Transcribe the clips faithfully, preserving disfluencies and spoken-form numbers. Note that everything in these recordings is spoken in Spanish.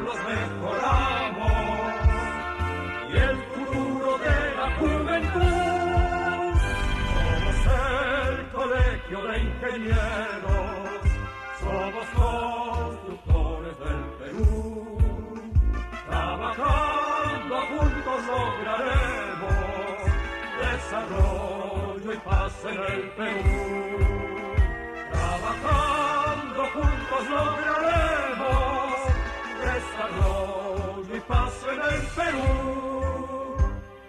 pueblos mejoramos y el futuro de la juventud. Somos el colegio de ingenieros, somos constructores del Perú. Trabajando juntos lograremos desarrollo y paz en el Perú. Trabajando juntos lograremos desarrollo y paz en el Perú.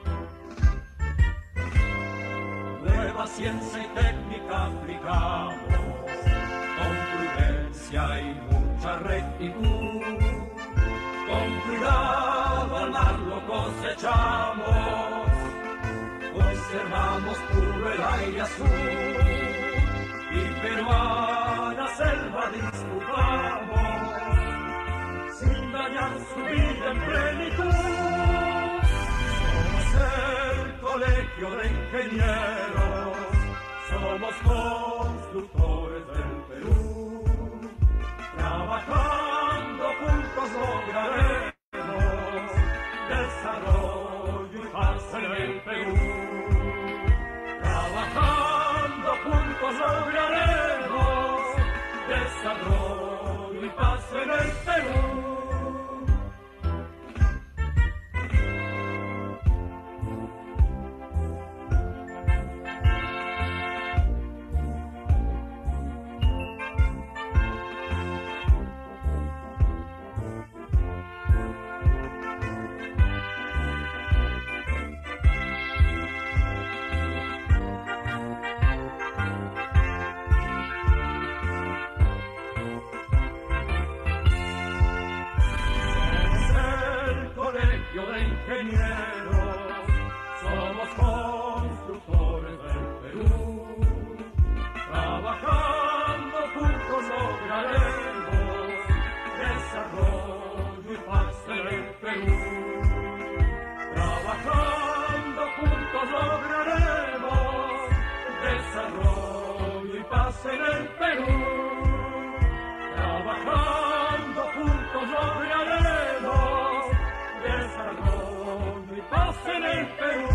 Nueva ciencia y técnica aplicamos con prudencia y mucha rectitud. Con cuidado al mar lo cosechamos, conservamos puro el aire azul y peruana selva disfrutamos sin dañar su vida en plenitud. Somos el colegio de ingenieros, somos constructores del Perú. Trabajando juntos lograremos desarrollo y paz en el Perú. Trabajando juntos lograremos desarrollo y paz en el Perú. De ingenieros, somos constructores del Perú. Trabajando juntos lograremos desarrollo y paz en el Perú. Trabajando juntos lograremos desarrollo y paz en el Perú. Trabajando juntos lograremos desarrollo y paz en el Perú.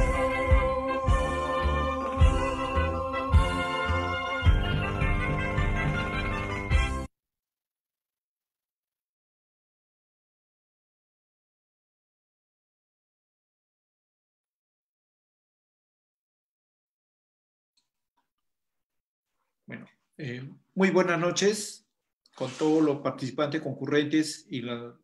Bueno, eh, muy buenas noches con todos los participantes concurrentes y la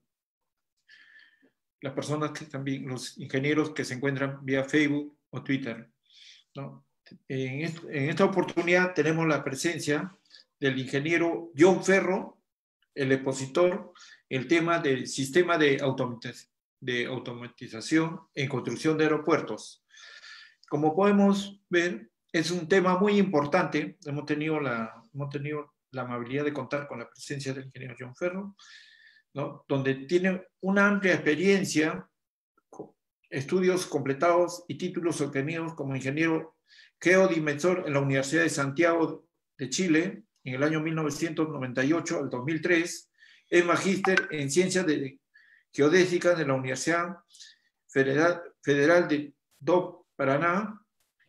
las personas que también, los ingenieros que se encuentran vía Facebook o Twitter, ¿no? En, est en esta oportunidad tenemos la presencia del ingeniero John Ferro, el expositor, el tema del sistema de, automatiz de automatización en construcción de aeropuertos. Como podemos ver, es un tema muy importante. Hemos tenido la, hemos tenido la amabilidad de contar con la presencia del ingeniero John Ferro, ¿no? Donde tiene una amplia experiencia, estudios completados y títulos obtenidos como ingeniero geodimensor en la Universidad de Santiago de Chile en el año mil novecientos noventa y ocho al dos mil tres, es magíster en ciencias de geodésica de la Universidad Federal, Federal de Do Paraná,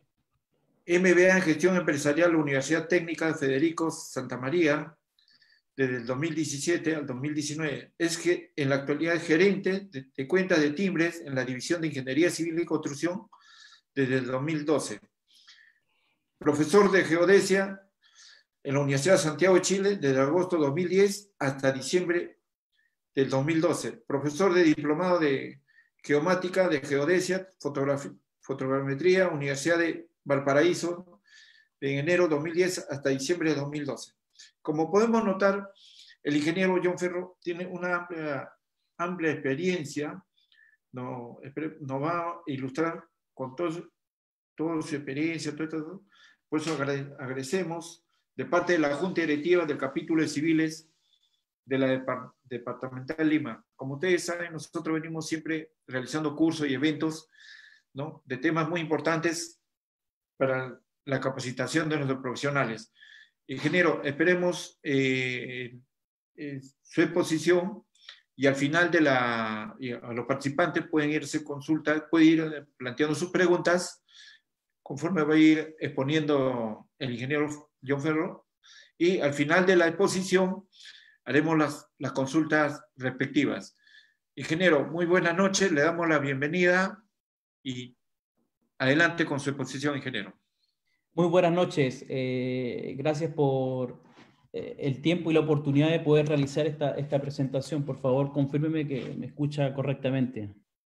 M B A en gestión empresarial en la Universidad Técnica de Federico Santa María, desde el dos mil diecisiete al dos mil diecinueve. Es que en la actualidad es gerente de, de cuentas de timbres en la División de Ingeniería Civil y Construcción desde el dos mil doce. Profesor de geodesia en la Universidad de Santiago de Chile desde agosto de dos mil diez hasta diciembre del dos mil doce. Profesor de diplomado de geomática, de geodesia, fotogrametría, Universidad de Valparaíso, de enero de dos mil diez hasta diciembre de dos mil doce. Como podemos notar, el ingeniero John Ferro tiene una amplia, amplia experiencia, nos, nos va a ilustrar con todo, toda su experiencia, todo esto. Por eso agradecemos de parte de la Junta Directiva del Capítulo de Civiles de la Depart Departamental Lima. Como ustedes saben, nosotros venimos siempre realizando cursos y eventos, ¿no?, de temas muy importantes para la capacitación de nuestros profesionales. Ingeniero, esperemos eh, eh, su exposición y al final de la, y a los participantes pueden irse consulta, pueden ir planteando sus preguntas conforme va a ir exponiendo el ingeniero John Ferro, y al final de la exposición haremos las, las consultas respectivas. Ingeniero, muy buenas noches, le damos la bienvenida y adelante con su exposición, ingeniero. Muy buenas noches, eh, gracias por eh, el tiempo y la oportunidad de poder realizar esta, esta presentación. Por favor, confírmeme que me escucha correctamente.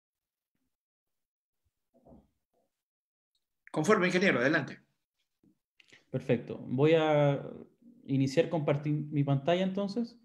Conforme, ingeniero, adelante. Perfecto. Voy a iniciar compartir mi pantalla entonces.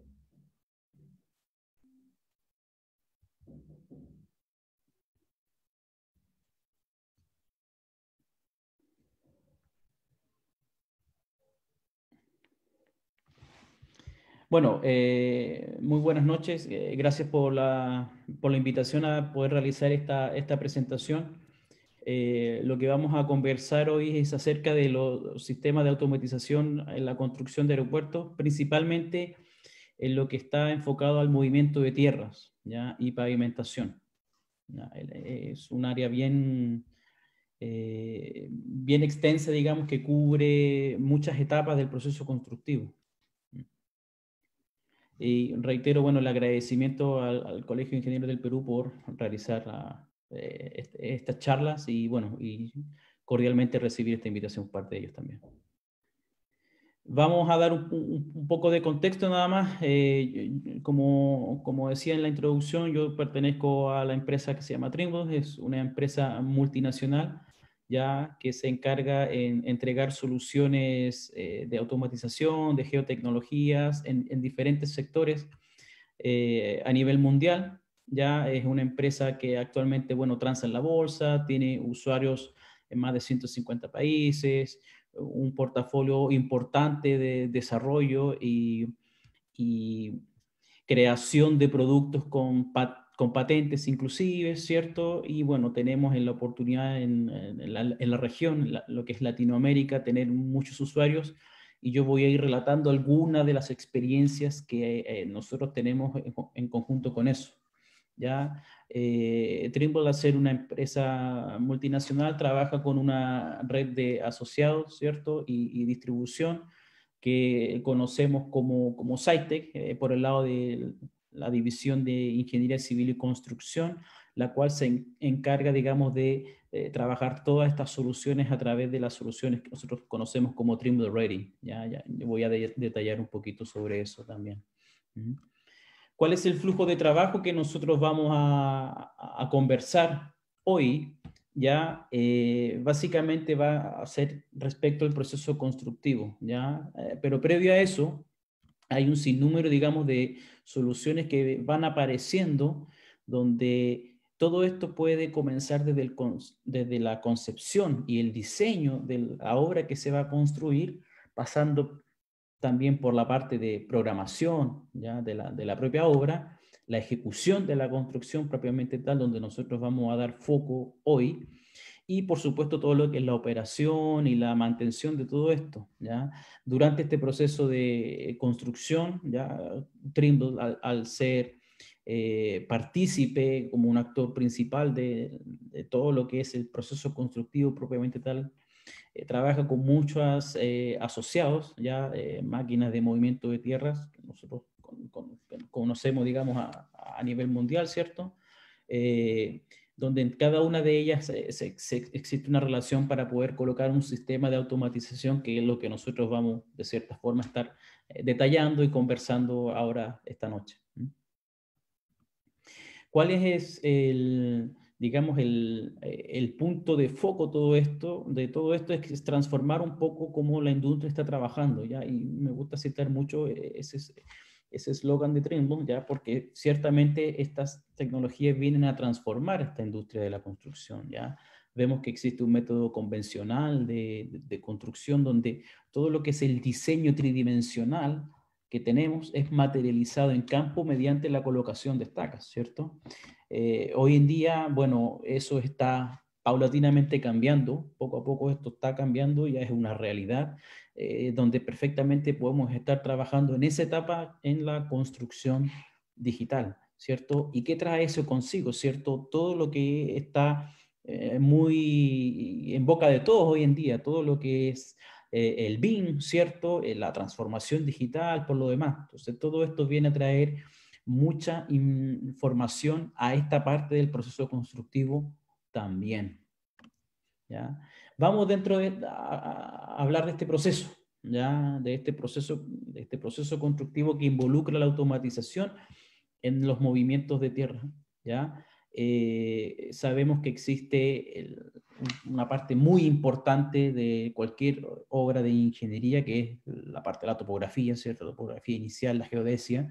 Bueno, eh, muy buenas noches. Eh, gracias por la, por la invitación a poder realizar esta, esta presentación. Eh, lo que vamos a conversar hoy es acerca de los sistemas de automatización en la construcción de aeropuertos, principalmente en lo que está enfocado al movimiento de tierras, ¿ya? Y pavimentación, ¿ya? Es un área bien, eh, bien extensa, digamos, que cubre muchas etapas del proceso constructivo. Y reitero, bueno, el agradecimiento al, al Colegio de Ingenieros del Perú por realizar la, eh, este, estas charlas y, bueno, y cordialmente recibir esta invitación por parte de ellos también. Vamos a dar un, un, un poco de contexto nada más. Eh, como, como decía en la introducción, yo pertenezco a la empresa que se llama Trimble, es una empresa multinacional ya que se encarga en entregar soluciones eh, de automatización, de geotecnologías en, en diferentes sectores eh, a nivel mundial. Ya es una empresa que actualmente, bueno, transa en la bolsa, tiene usuarios en más de ciento cincuenta países, un portafolio importante de desarrollo y, y creación de productos con pat con patentes inclusive, ¿cierto? Y bueno, tenemos en la oportunidad en, en, la, en la región, la, lo que es Latinoamérica, tener muchos usuarios, y yo voy a ir relatando algunas de las experiencias que eh, nosotros tenemos en, en conjunto con eso. ¿Ya? Eh, Trimble, al ser una empresa multinacional, trabaja con una red de asociados, ¿cierto? Y, y distribución que conocemos como, como SciTech, eh, por el lado de la división de Ingeniería Civil y Construcción, la cual se en, encarga, digamos, de eh, trabajar todas estas soluciones a través de las soluciones que nosotros conocemos como Trimble Ready. Ya, ya voy a de, detallar un poquito sobre eso también. ¿Mm? ¿Cuál es el flujo de trabajo que nosotros vamos a, a, a conversar hoy? Ya, eh, básicamente va a ser respecto al proceso constructivo, ¿ya? Eh, pero previo a eso, hay un sinnúmero, digamos, de soluciones que van apareciendo donde todo esto puede comenzar desde, el, desde la concepción y el diseño de la obra que se va a construir, pasando también por la parte de programación, ¿ya? De, la, de la propia obra, la ejecución de la construcción propiamente tal, donde nosotros vamos a dar foco hoy, y por supuesto todo lo que es la operación y la mantención de todo esto, ¿ya? Durante este proceso de construcción, ya Trimble, al, al ser eh, partícipe como un actor principal de, de todo lo que es el proceso constructivo propiamente tal, eh, trabaja con muchos eh, asociados, ya eh, máquinas de movimiento de tierras, que nosotros con, con, conocemos, digamos, a, a nivel mundial, ¿cierto? Eh, donde en cada una de ellas se, se, se, existe una relación para poder colocar un sistema de automatización, que es lo que nosotros vamos, de cierta forma, a estar eh, detallando y conversando ahora esta noche. ¿Cuál es el, digamos, el, el punto de foco todo esto, de todo esto? Es, es transformar un poco cómo la industria está trabajando, ¿ya? Y me gusta citar mucho ese ese eslogan de Trimble, ¿ya? Porque ciertamente estas tecnologías vienen a transformar esta industria de la construcción, ¿ya? Vemos que existe un método convencional de, de, de construcción donde todo lo que es el diseño tridimensional que tenemos es materializado en campo mediante la colocación de estacas, ¿cierto? Eh, hoy en día, bueno, eso está paulatinamente cambiando, poco a poco esto está cambiando, ya es una realidad, eh, donde perfectamente podemos estar trabajando en esa etapa en la construcción digital, ¿cierto? ¿Y qué trae eso consigo, ¿cierto? Todo lo que está eh, muy en boca de todos hoy en día, todo lo que es eh, el B I M, ¿cierto? Eh, la transformación digital, por lo demás. Entonces, todo esto viene a traer mucha información a esta parte del proceso constructivo también, ¿ya? Vamos dentro de a, a hablar de este proceso, ¿ya? De este proceso, de este proceso constructivo que involucra la automatización en los movimientos de tierra, ¿ya? Eh, sabemos que existe el, una parte muy importante de cualquier obra de ingeniería, que es la parte de la topografía, ¿cierto? La topografía inicial, la geodesia,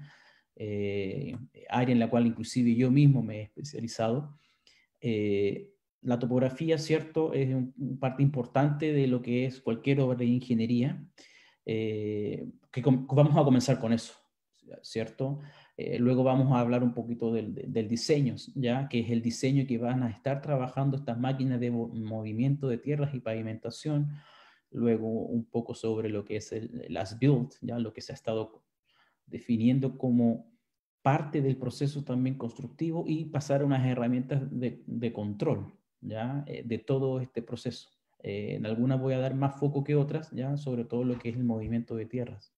eh, área en la cual inclusive yo mismo me he especializado. Eh, la topografía, ¿cierto?, es una un parte importante de lo que es cualquier obra de ingeniería, eh, que vamos a comenzar con eso, ¿cierto? Eh, luego vamos a hablar un poquito del, del diseño, ¿ya? Que es el diseño que van a estar trabajando estas máquinas de movimiento de tierras y pavimentación. Luego un poco sobre lo que es el, el as-built, ¿ya? Lo que se ha estado definiendo como parte del proceso también constructivo, y pasar a unas herramientas de, de control, ¿ya? Eh, de todo este proceso. Eh, en algunas voy a dar más foco que otras, ¿ya? Sobre todo lo que es el movimiento de tierras.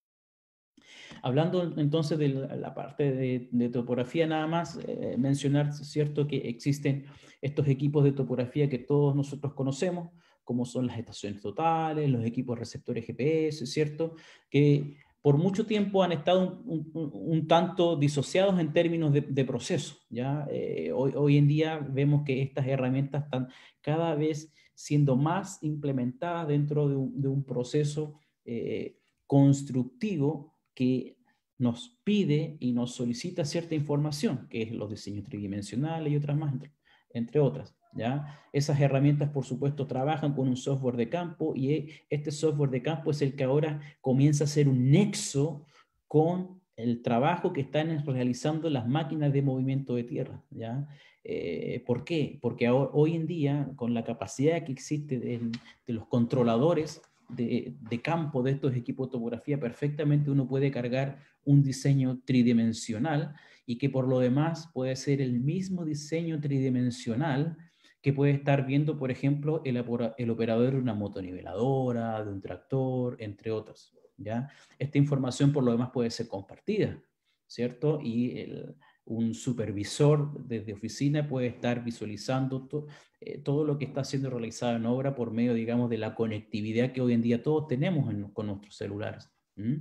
Hablando entonces de la, la parte de, de topografía, nada más eh, mencionar, ¿cierto?, que existen estos equipos de topografía que todos nosotros conocemos, como son las estaciones totales, los equipos receptores G P S, ¿cierto?, que por mucho tiempo han estado un, un, un tanto disociados en términos de, de proceso, ¿ya? Eh, hoy, hoy en día vemos que estas herramientas están cada vez siendo más implementadas dentro de un, de un proceso eh, constructivo que nos pide y nos solicita cierta información, que es los diseños tridimensionales y otras más, entre, entre otras, ¿ya? Esas herramientas, por supuesto, trabajan con un software de campo, y este software de campo es el que ahora comienza a ser un nexo con el trabajo que están realizando las máquinas de movimiento de tierra, ¿ya? Eh, ¿Por qué? Porque ahora, hoy en día, con la capacidad que existe de, de los controladores de, de campo de estos equipos de topografía, perfectamente uno puede cargar un diseño tridimensional, y que por lo demás puede ser el mismo diseño tridimensional que puede estar viendo, por ejemplo, el, el operador de una motoniveladora, de un tractor, entre otros, ¿ya? Esta información por lo demás puede ser compartida, ¿cierto? Y el, un supervisor desde oficina puede estar visualizando to, eh, todo lo que está siendo realizado en obra por medio, digamos, de la conectividad que hoy en día todos tenemos en, con nuestros celulares. ¿Mm?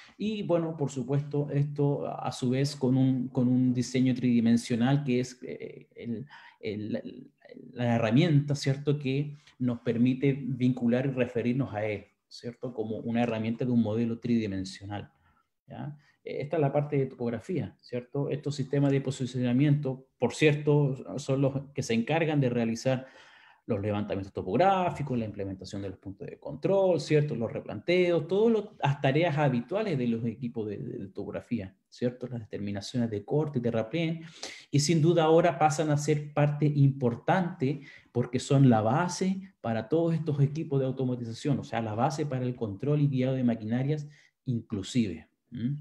Y bueno, por supuesto, esto a su vez con un, con un diseño tridimensional que es eh, el, el, la herramienta, ¿cierto?, que nos permite vincular y referirnos a él, ¿cierto?, como una herramienta de un modelo tridimensional, ¿ya? Esta es la parte de topografía, ¿cierto? Estos sistemas de posicionamiento, por cierto, son los que se encargan de realizar los levantamientos topográficos, la implementación de los puntos de control, ¿cierto?, los replanteos, todas las tareas habituales de los equipos de, de, de topografía, ¿cierto?, las determinaciones de corte y terraplén, y sin duda ahora pasan a ser parte importante porque son la base para todos estos equipos de automatización, o sea, la base para el control y guiado de maquinarias inclusive. ¿Mm?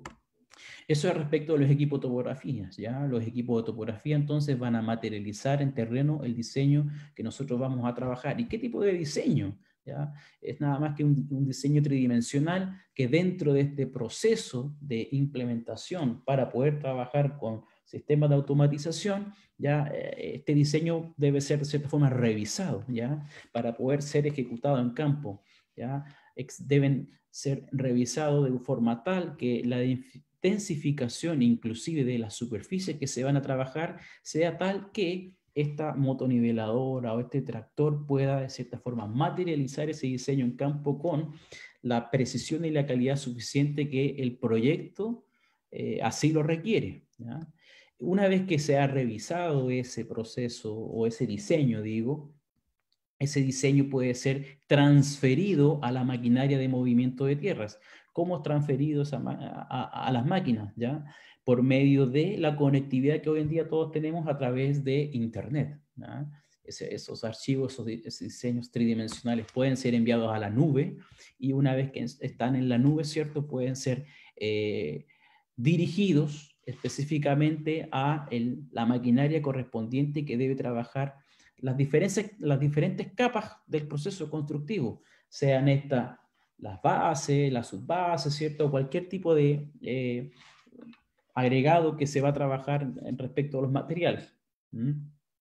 Eso es respecto a los equipos de topografía, ¿ya? Los equipos de topografía entonces van a materializar en terreno el diseño que nosotros vamos a trabajar. ¿Y qué tipo de diseño? ¿Ya? Es nada más que un, un diseño tridimensional que dentro de este proceso de implementación para poder trabajar con sistemas de automatización, ya este diseño debe ser de cierta forma revisado, ¿ya? Para poder ser ejecutado en campo, ¿ya? Ex, deben ser revisados de forma tal que la intensificación inclusive de las superficies que se van a trabajar sea tal que esta motoniveladora o este tractor pueda de cierta forma materializar ese diseño en campo con la precisión y la calidad suficiente que el proyecto eh, así lo requiere, ¿ya? Una vez que se ha revisado ese proceso o ese diseño, digo, ese diseño puede ser transferido a la maquinaria de movimiento de tierras. ¿Cómo es transferido a, a, a las máquinas? ¿Ya? Por medio de la conectividad que hoy en día todos tenemos a través de Internet, ¿ya? Ese, esos archivos, esos, esos diseños tridimensionales pueden ser enviados a la nube, y una vez que están en la nube, ¿cierto?, pueden ser eh, dirigidos específicamente a el, la maquinaria correspondiente que debe trabajar las diferentes, las diferentes capas del proceso constructivo, sean estas las bases, las subbases, ¿cierto? Cualquier tipo de eh, agregado que se va a trabajar en respecto a los materiales. ¿Mm?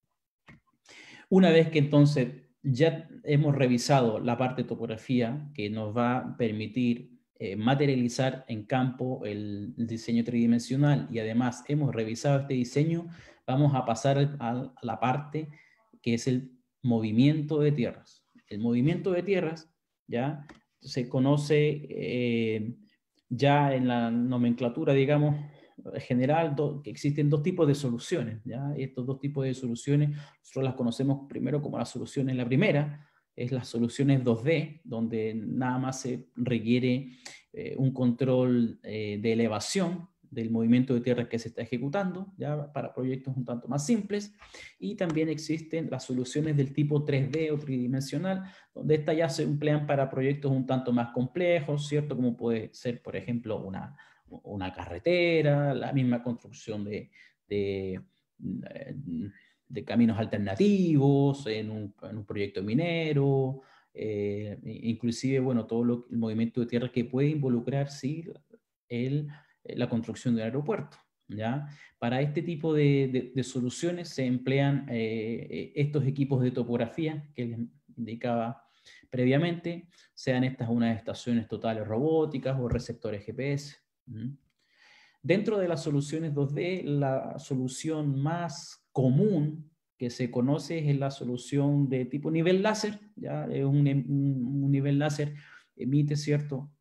Una vez que entonces ya hemos revisado la parte de topografía que nos va a permitir eh, materializar en campo el, el diseño tridimensional y además hemos revisado este diseño, vamos a pasar a, a la parte que es el movimiento de tierras. El movimiento de tierras ya se conoce eh, ya en la nomenclatura, digamos, general, do, que existen dos tipos de soluciones, ¿ya? Y estos dos tipos de soluciones, nosotros las conocemos primero como las soluciones, la primera es las soluciones dos D, donde nada más se requiere eh, un control eh, de elevación del movimiento de tierra que se está ejecutando, ya para proyectos un tanto más simples, y también existen las soluciones del tipo tres D o tridimensional, donde estas ya se emplean para proyectos un tanto más complejos, ¿cierto? Como puede ser, por ejemplo, una una carretera, la misma construcción de, de, de caminos alternativos en un, en un proyecto minero, eh, inclusive, bueno, todo lo, el movimiento de tierra que puede involucrar, sí, el, la construcción de un aeropuerto, ¿ya? Para este tipo de, de, de soluciones se emplean eh, estos equipos de topografía que les indicaba previamente, sean estas unas estaciones totales robóticas o receptores G P S. Dentro de las soluciones dos D, la solución más común que se conoce es la solución de tipo nivel láser, ya es un, un nivel láser emite, ¿cierto?,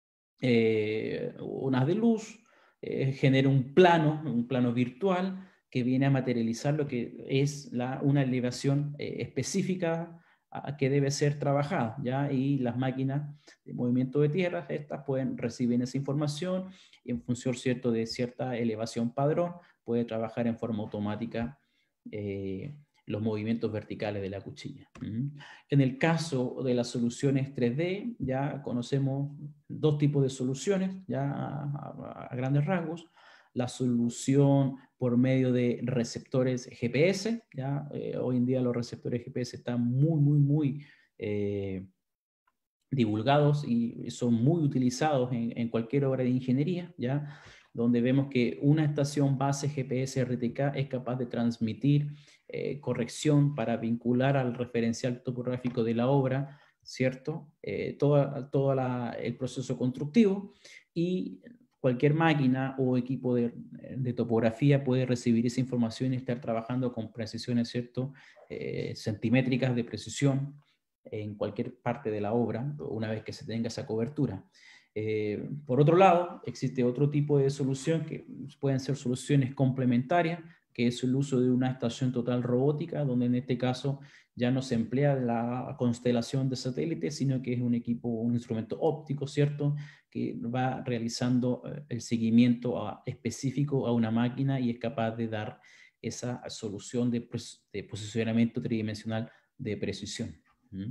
eh, unas de luz, eh, genera un plano, un plano virtual que viene a materializar lo que es la, una elevación eh, específica a que debe ser trabajada, ¿ya? Y las máquinas de movimiento de tierras, estas pueden recibir esa información y en función, ¿cierto?, de cierta elevación padrón, puede trabajar en forma automática eh, los movimientos verticales de la cuchilla. ¿Mm? En el caso de las soluciones tres D, ya conocemos dos tipos de soluciones, ya a, a, a grandes rasgos. La solución por medio de receptores G P S, ya eh, hoy en día los receptores G P S están muy, muy, muy eh, divulgados y son muy utilizados en, en cualquier obra de ingeniería, ya, donde vemos que una estación base G P S R T K es capaz de transmitir eh, corrección para vincular al referencial topográfico de la obra, ¿cierto? Eh, todo todo la, el proceso constructivo, y cualquier máquina o equipo de, de topografía puede recibir esa información y estar trabajando con precisiones, ¿cierto?, eh, centimétricas de precisión en cualquier parte de la obra, una vez que se tenga esa cobertura. Eh, por otro lado, existe otro tipo de solución que pueden ser soluciones complementarias, que es el uso de una estación total robótica, donde en este caso ya no se emplea la constelación de satélites, sino que es un equipo, un instrumento óptico, ¿cierto?, que va realizando el seguimiento a, específico a una máquina y es capaz de dar esa solución de, de posicionamiento tridimensional de precisión. ¿Mm?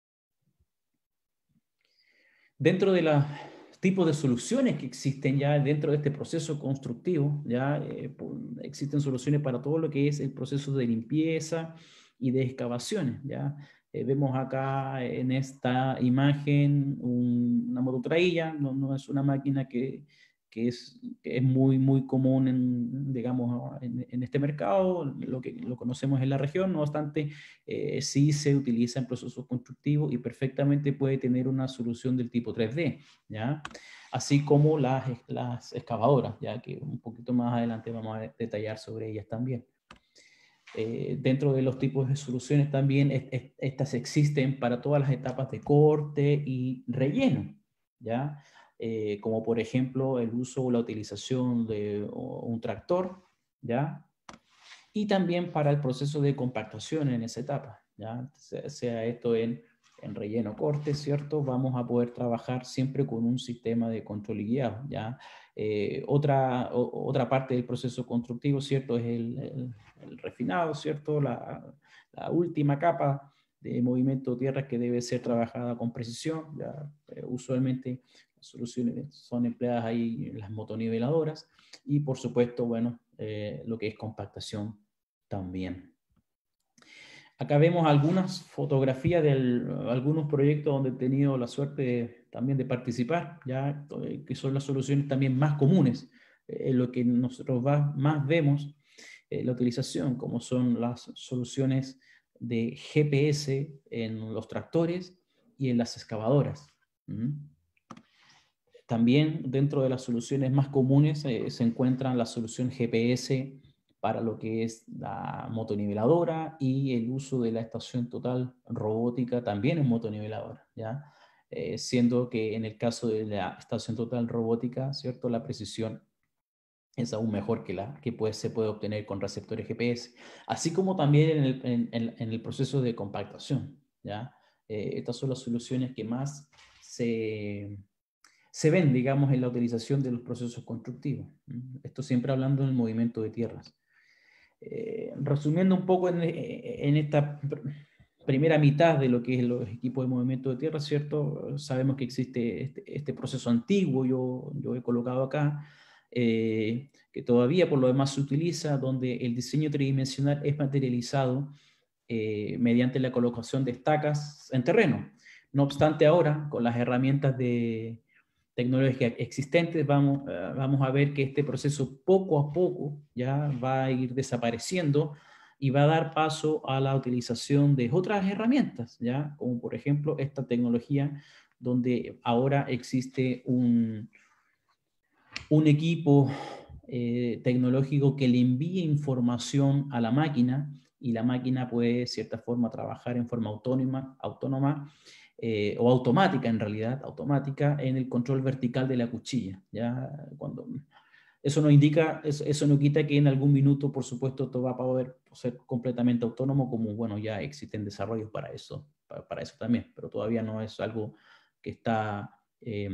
Dentro de los tipos de soluciones que existen ya dentro de este proceso constructivo, ya eh, existen soluciones para todo lo que es el proceso de limpieza y de excavaciones, ya. Eh, vemos acá en esta imagen un, una mototraílla, no, no es una máquina que, que, es, que es muy, muy común en, digamos, en, en este mercado, lo que lo conocemos en la región, no obstante, eh, sí se utiliza en procesos constructivos y perfectamente puede tener una solución del tipo tres D, ¿ya? Así como las, las excavadoras, ya que un poquito más adelante vamos a detallar sobre ellas también. Eh, dentro de los tipos de soluciones también, es, es, estas existen para todas las etapas de corte y relleno, ¿ya? Eh, como por ejemplo el uso o la utilización de un tractor, ¿ya? Y también para el proceso de compactación en esa etapa, ¿ya? Sea esto en, en relleno corte, ¿cierto? Vamos a poder trabajar siempre con un sistema de control y guiado, ¿ya? Eh, otra, o, otra parte del proceso constructivo, ¿cierto? Es el, el, el refinado, ¿cierto? La, la última capa de movimiento de tierra que debe ser trabajada con precisión, ¿ya? Eh, usualmente soluciones son empleadas ahí las motoniveladoras y por supuesto, bueno, eh, lo que es compactación también. Acá vemos algunas fotografías de algunos proyectos donde he tenido la suerte de, también de participar, ya que son las soluciones también más comunes, eh, lo que nosotros va, más vemos eh, la utilización, como son las soluciones de G P S en los tractores y en las excavadoras. ¿Mm? También dentro de las soluciones más comunes eh, se encuentran la solución G P S para lo que es la motoniveladora y el uso de la estación total robótica también en motoniveladora, ¿ya? Eh, siendo que en el caso de la estación total robótica, ¿cierto? La precisión es aún mejor que la que puede, se puede obtener con receptores G P S, así como también en el, en, en, en el proceso de compactación, ¿ya? Eh, estas son las soluciones que más se, se ven, digamos, en la utilización de los procesos constructivos. Esto siempre hablando del movimiento de tierras. Eh, resumiendo un poco en, en esta primera mitad de lo que es los equipos de movimiento de tierra, ¿cierto? Sabemos que existe este, este proceso antiguo, yo, yo he colocado acá, eh, que todavía por lo demás se utiliza, donde el diseño tridimensional es materializado eh, mediante la colocación de estacas en terreno. No obstante, ahora, con las herramientas de tecnología existentes, vamos, uh, vamos a ver que este proceso poco a poco ya va a ir desapareciendo y va a dar paso a la utilización de otras herramientas, ya como por ejemplo esta tecnología donde ahora existe un, un equipo eh, tecnológico que le envíe información a la máquina y la máquina puede de cierta forma trabajar en forma autónoma, autónoma Eh, o automática en realidad, automática en el control vertical de la cuchilla. ¿Ya? Cuando, eso no indica, eso, eso no quita que en algún minuto, por supuesto, todo va a poder ser completamente autónomo, como bueno, ya existen desarrollos para eso, para, para eso también, pero todavía no es algo que está eh,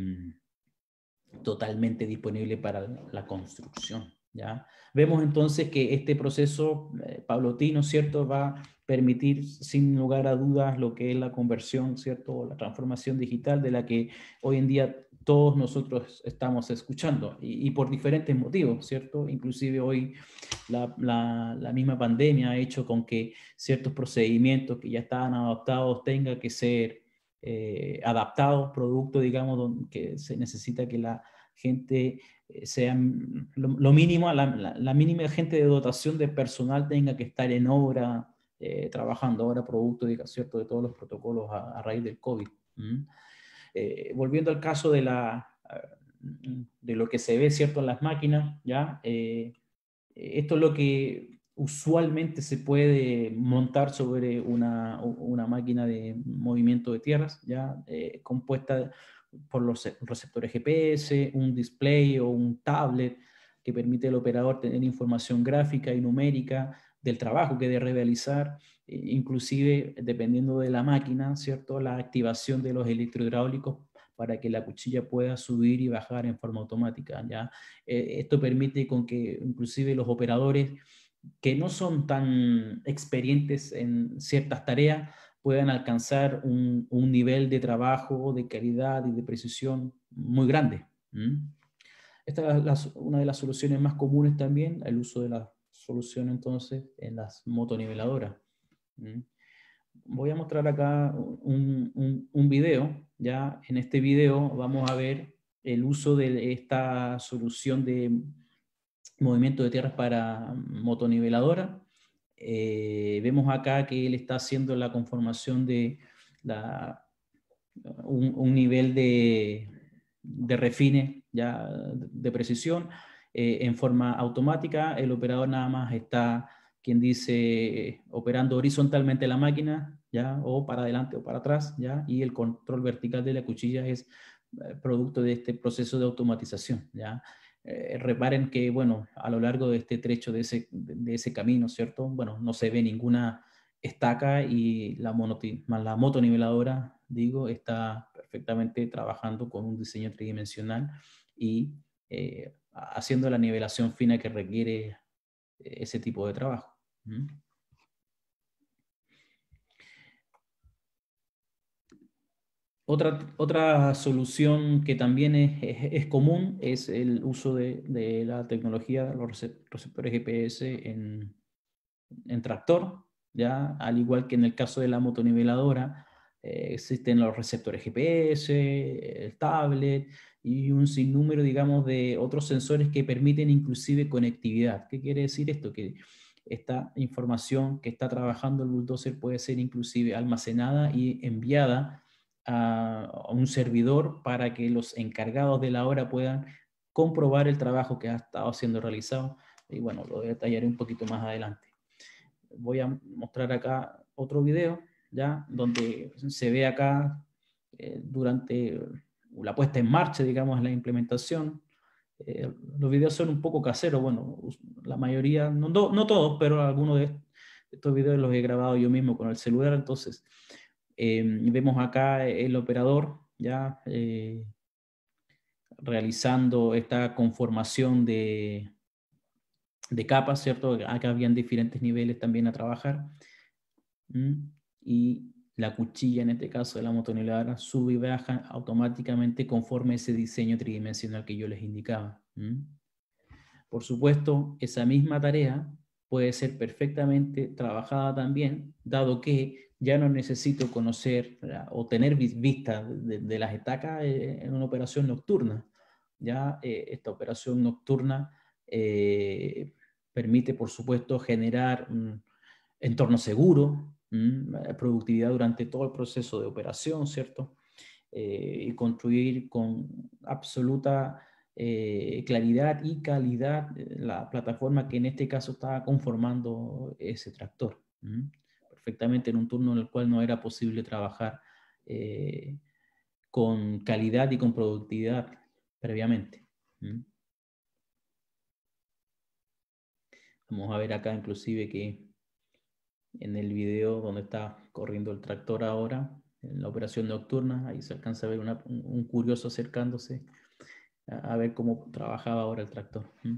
totalmente disponible para la construcción. ¿Ya? Vemos entonces que este proceso eh, paulatino, ¿cierto?, va a permitir sin lugar a dudas lo que es la conversión, ¿cierto?, la transformación digital de la que hoy en día todos nosotros estamos escuchando y, y por diferentes motivos, ¿cierto? Inclusive hoy la, la, la misma pandemia ha hecho con que ciertos procedimientos que ya estaban adaptados tengan que ser eh, adaptados, producto, digamos, donde, que se necesita que la gente sea lo, lo mínimo, la, la, la mínima gente de dotación de personal tenga que estar en obra, eh, trabajando ahora producto de, ¿cierto?, de todos los protocolos a, a raíz del COVID. ¿Mm? Eh, volviendo al caso de, la, de lo que se ve, ¿cierto?, en las máquinas, ¿ya? Eh, esto es lo que usualmente se puede montar sobre una, una máquina de movimiento de tierras, ¿ya? Eh, compuesta por los receptores G P S, un display o un tablet que permite al operador tener información gráfica y numérica del trabajo que debe realizar, inclusive dependiendo de la máquina, ¿cierto?, la activación de los electrohidráulicos para que la cuchilla pueda subir y bajar en forma automática, ¿ya? Eh, esto permite con que inclusive los operadores que no son tan experientes en ciertas tareas puedan alcanzar un, un nivel de trabajo, de calidad y de precisión muy grande. ¿Mm? Esta es la, una de las soluciones más comunes también, el uso de la solución entonces en las motoniveladoras. ¿Mm? Voy a mostrar acá un, un, un video. Ya en este video vamos a ver el uso de esta solución de movimiento de tierras para motoniveladora. Eh, vemos acá que él está haciendo la conformación de la, un, un nivel de, de refine ya de precisión eh, en forma automática. El operador nada más está, quien dice, operando horizontalmente la máquina, ya, o para adelante o para atrás, ya, y el control vertical de la cuchilla es eh, producto de este proceso de automatización, ya. Eh, reparen que, bueno, a lo largo de este trecho de ese, de ese camino, ¿cierto? Bueno, no se ve ninguna estaca y la, monoti, la motoniveladora, digo, está perfectamente trabajando con un diseño tridimensional y eh, haciendo la nivelación fina que requiere ese tipo de trabajo. ¿Mm? Otra, otra solución que también es, es, es común es el uso de, de la tecnología de los receptores G P S en, en tractor, ¿ya? Al igual que en el caso de la motoniveladora, eh, existen los receptores G P S, el tablet y un sinnúmero, digamos, de otros sensores que permiten inclusive conectividad. ¿Qué quiere decir esto? Que esta información que está trabajando el bulldozer puede ser inclusive almacenada y enviada a, a un servidor para que los encargados de la obra puedan comprobar el trabajo que ha estado siendo realizado. Y bueno, lo detallaré un poquito más adelante. Voy a mostrar acá otro video, ¿ya? Donde se ve acá eh, durante la puesta en marcha, digamos, la implementación. Eh, los videos son un poco caseros, bueno, la mayoría, no, no todos, pero algunos de estos videos los he grabado yo mismo con el celular. Entonces eh, vemos acá el operador ya eh, realizando esta conformación de, de capas, ¿cierto? Acá habían diferentes niveles también a trabajar. ¿Mm? Y la cuchilla, en este caso de la motoniveladora, sube y baja automáticamente conforme ese diseño tridimensional que yo les indicaba. ¿Mm? Por supuesto, esa misma tarea puede ser perfectamente trabajada también, dado que ya no necesito conocer o tener vista de, de las estacas en una operación nocturna. Ya eh, esta operación nocturna eh, permite, por supuesto, generar un entorno seguro, ¿m? productividad durante todo el proceso de operación, ¿cierto? Eh, y construir con absoluta eh, claridad y calidad la plataforma que en este caso estaba conformando ese tractor. ¿m? Perfectamente en un turno en el cual no era posible trabajar eh, con calidad y con productividad previamente. ¿m? Vamos a ver acá inclusive que en el video donde está corriendo el tractor ahora, en la operación nocturna, ahí se alcanza a ver una, un, un curioso acercándose a, a ver cómo trabajaba ahora el tractor. ¿Mm?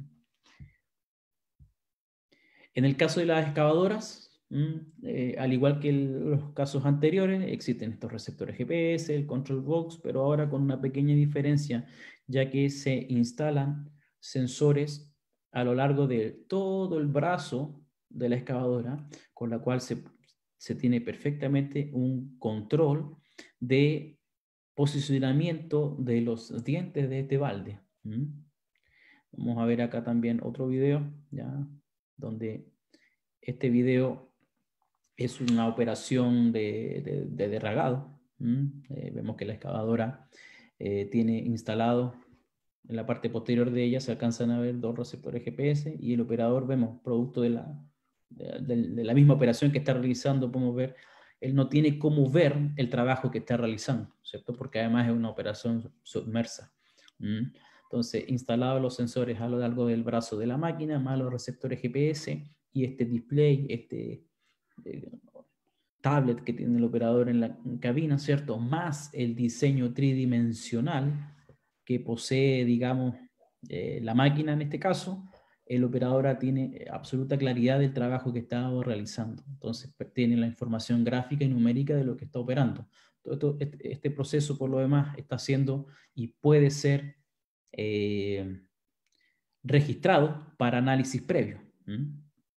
En el caso de las excavadoras, eh, al igual que el, los casos anteriores, existen estos receptores G P S, el control box, pero ahora con una pequeña diferencia, ya que se instalan sensores a lo largo de todo el brazo de la excavadora, con la cual se, se tiene perfectamente un control de posicionamiento de los dientes de este balde. ¿Mm? Vamos a ver acá también otro video, ya, donde este video es una operación de, de, de derragado. ¿Mm? Eh, vemos que la excavadora eh, tiene instalado en la parte posterior de ella, se alcanzan a ver dos receptores G P S y el operador, vemos, producto de la, de, de, de la misma operación que está realizando, podemos ver, él no tiene cómo ver el trabajo que está realizando, ¿cierto? Porque además es una operación submersa. ¿Mm? Entonces, instalados los sensores a lo largo del brazo de la máquina, más los receptores G P S y este display, este eh, tablet que tiene el operador en la cabina, ¿cierto? Más el diseño tridimensional que posee, digamos, eh, la máquina en este caso, el operador tiene absoluta claridad del trabajo que está realizando. Entonces, tiene la información gráfica y numérica de lo que está operando. Todo esto, este, este proceso, por lo demás, está siendo y puede ser eh, registrado para análisis previo. ¿Mm?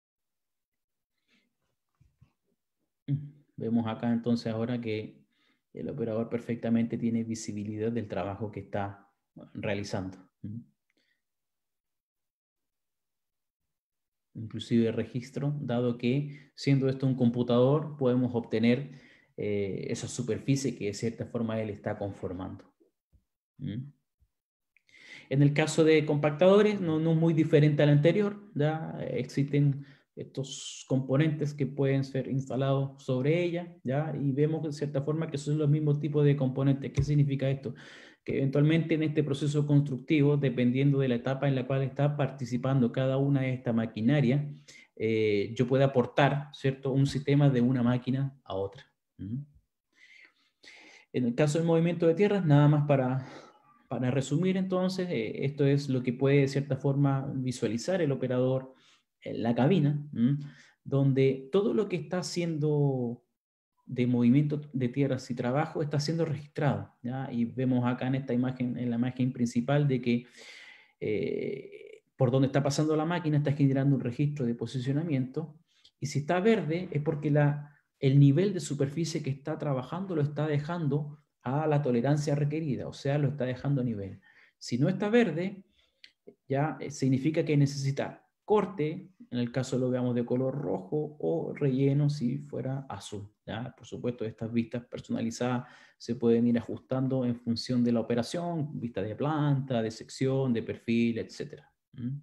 Vemos acá entonces ahora que el operador perfectamente tiene visibilidad del trabajo que está realizando. ¿Mm? Inclusive registro, dado que siendo esto un computador podemos obtener eh, esa superficie que de cierta forma él está conformando. ¿Mm? En el caso de compactadores no, no es muy diferente al anterior, ¿ya? Existen estos componentes que pueden ser instalados sobre ella, ¿ya? Y vemos de cierta forma que son los mismos tipos de componentes. ¿Qué significa esto? Que eventualmente en este proceso constructivo, dependiendo de la etapa en la cual está participando cada una de esta maquinaria, eh, yo puedo aportar, ¿cierto?, un sistema de una máquina a otra. ¿Mm? En el caso del movimiento de tierras, nada más para, para resumir entonces, eh, esto es lo que puede de cierta forma visualizar el operador en la cabina, ¿m? Donde todo lo que está siendo de movimiento de tierras y trabajo está siendo registrado, ¿ya? Y vemos acá en esta imagen, en la imagen principal, de que eh, por donde está pasando la máquina está generando un registro de posicionamiento, y si está verde es porque la, el nivel de superficie que está trabajando lo está dejando a la tolerancia requerida, o sea, lo está dejando a nivel. Si no está verde, ya eh, significa que necesita corte, en el caso lo veamos de color rojo, o relleno si fuera azul, ¿ya? Por supuesto, estas vistas personalizadas se pueden ir ajustando en función de la operación, vista de planta, de sección, de perfil, etcétera. ¿Mm?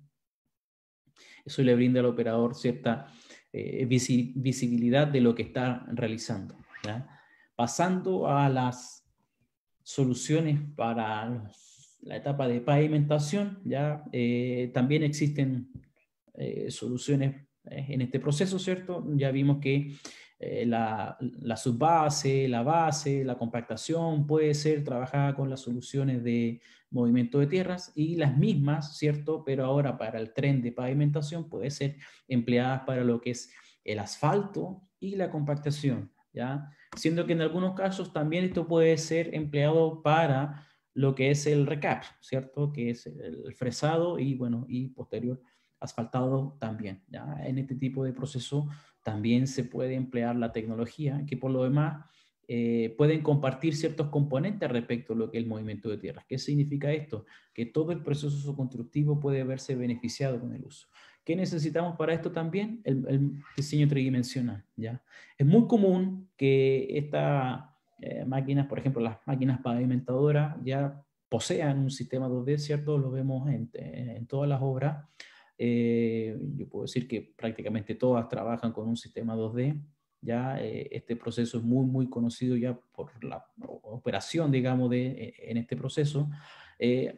Eso le brinda al operador cierta eh, visi visibilidad de lo que está realizando, ¿ya? Pasando a las soluciones para los, la etapa de pavimentación, ya eh, también existen eh, soluciones eh, en este proceso, ¿cierto? Ya vimos que eh, la, la subbase, la base, la compactación puede ser trabajada con las soluciones de movimiento de tierras, y las mismas, ¿cierto? Pero ahora para el tren de pavimentación puede ser empleadas para lo que es el asfalto y la compactación, ¿ya? Siendo que en algunos casos también esto puede ser empleado para lo que es el recap, ¿cierto? Que es el fresado y, bueno, y posterior asfaltado también, ¿ya? En este tipo de proceso también se puede emplear la tecnología, que por lo demás eh, pueden compartir ciertos componentes respecto a lo que es el movimiento de tierras. ¿Qué significa esto? Que todo el proceso constructivo puede verse beneficiado con el uso. ¿Qué necesitamos para esto también? El, el diseño tridimensional, ¿ya? Es muy común que estas eh, máquinas, por ejemplo, las máquinas pavimentadoras, ya posean un sistema dos D, ¿cierto? Lo vemos en, en todas las obras. Eh, yo puedo decir que prácticamente todas trabajan con un sistema dos D. Ya eh, este proceso es muy, muy conocido ya por la operación, digamos, de, en este proceso. Eh,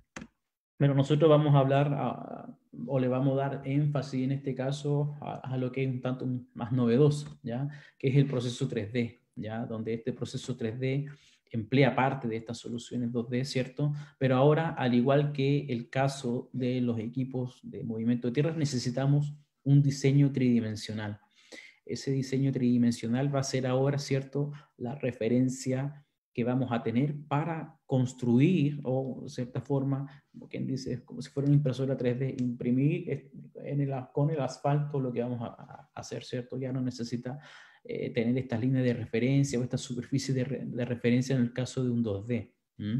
pero nosotros vamos a hablar a, o le vamos a dar énfasis en este caso a, a lo que es un tanto más novedoso, ¿ya? Que es el proceso tres D, ¿ya? Donde este proceso tres D emplea parte de estas soluciones dos D, ¿cierto? Pero ahora, al igual que el caso de los equipos de movimiento de tierras, necesitamos un diseño tridimensional. Ese diseño tridimensional va a ser ahora, ¿cierto?, la referencia que vamos a tener para construir, o de cierta forma, como quien dice, como si fuera una impresora tres D, imprimir en el, con el asfalto lo que vamos a, a hacer, ¿cierto? Ya no necesita eh, tener estas líneas de referencia o esta superficie de, re, de referencia en el caso de un dos D. ¿Mm?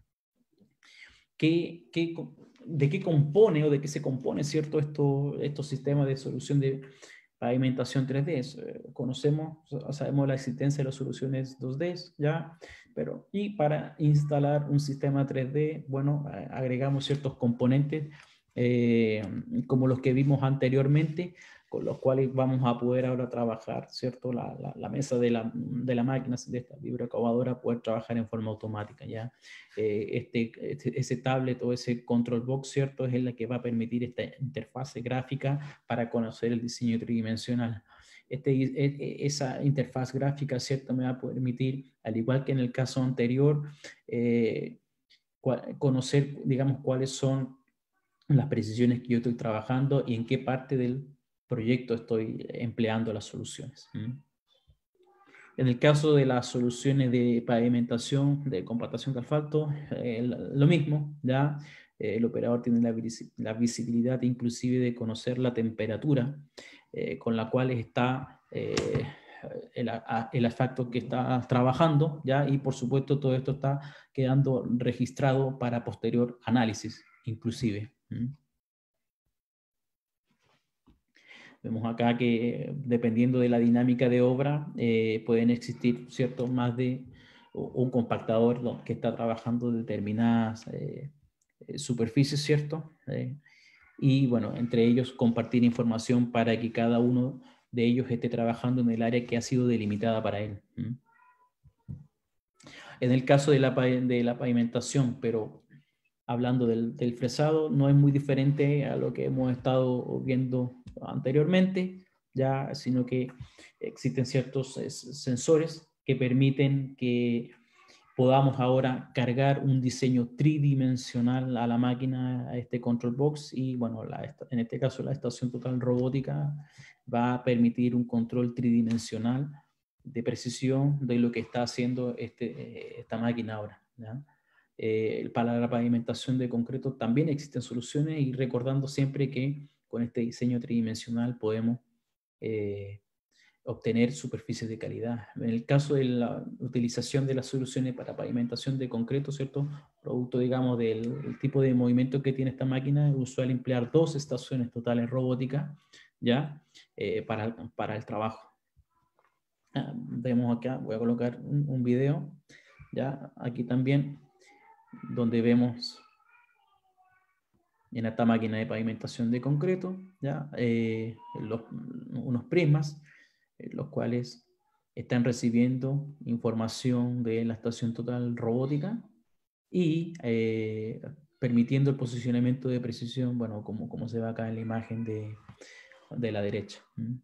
¿Qué, qué, ¿De qué compone o de qué se compone, ¿cierto?, estos esto sistemas de solución de pavimentación tres D? Conocemos, sabemos la existencia de las soluciones dos D, ¿ya? Pero, y para instalar un sistema tres D, bueno, agregamos ciertos componentes eh, como los que vimos anteriormente, con los cuales vamos a poder ahora trabajar, ¿cierto? La, la, la mesa de la, de la máquina, de esta vibroexcavadora, poder trabajar en forma automática, ¿ya? Eh, este, este, ese tablet o ese control box, ¿cierto?, es la que va a permitir esta interfase gráfica para conocer el diseño tridimensional. Este, esa interfaz gráfica, ¿cierto?, me va a permitir, al igual que en el caso anterior, eh, conocer, digamos, cuáles son las precisiones que yo estoy trabajando y en qué parte del proyecto estoy empleando las soluciones. ¿Mm? En el caso de las soluciones de pavimentación, de compactación de asfalto, eh, lo mismo, ¿ya? Eh, el operador tiene la, la visibilidad inclusive de conocer la temperatura eh, con la cual está eh, el, el asfalto que está trabajando, ¿ya? Y por supuesto todo esto está quedando registrado para posterior análisis, inclusive. ¿Mm? Vemos acá que dependiendo de la dinámica de obra eh, pueden existir, ¿cierto?, más de un compactador que está trabajando determinadas eh, superficies, ¿cierto? Eh, y bueno, entre ellos compartir información para que cada uno de ellos esté trabajando en el área que ha sido delimitada para él. ¿Mm? En el caso de la, de la pavimentación, pero hablando del, del fresado, no es muy diferente a lo que hemos estado viendo anteriormente, ya, sino que existen ciertos sensores que permiten que podamos ahora cargar un diseño tridimensional a la máquina, a este control box, y bueno, la, en este caso la estación total robótica va a permitir un control tridimensional de precisión de lo que está haciendo este, esta máquina ahora, ¿ya? Eh, para la pavimentación de concreto también existen soluciones, y recordando siempre que con este diseño tridimensional podemos eh, obtener superficies de calidad. En el caso de la utilización de las soluciones para pavimentación de concreto, ¿cierto? Producto, digamos, del, del tipo de movimiento que tiene esta máquina, es usual emplear dos estaciones totales robóticas, ¿ya? Eh, para, para el trabajo. Ah, vemos acá, voy a colocar un, un video, ¿ya? Aquí también, donde vemos en esta máquina de pavimentación de concreto, ¿ya? Eh, los, unos prismas, eh, los cuales están recibiendo información de la estación total robótica y eh, permitiendo el posicionamiento de precisión, bueno, como, como se ve acá en la imagen de, de la derecha. ¿Mm?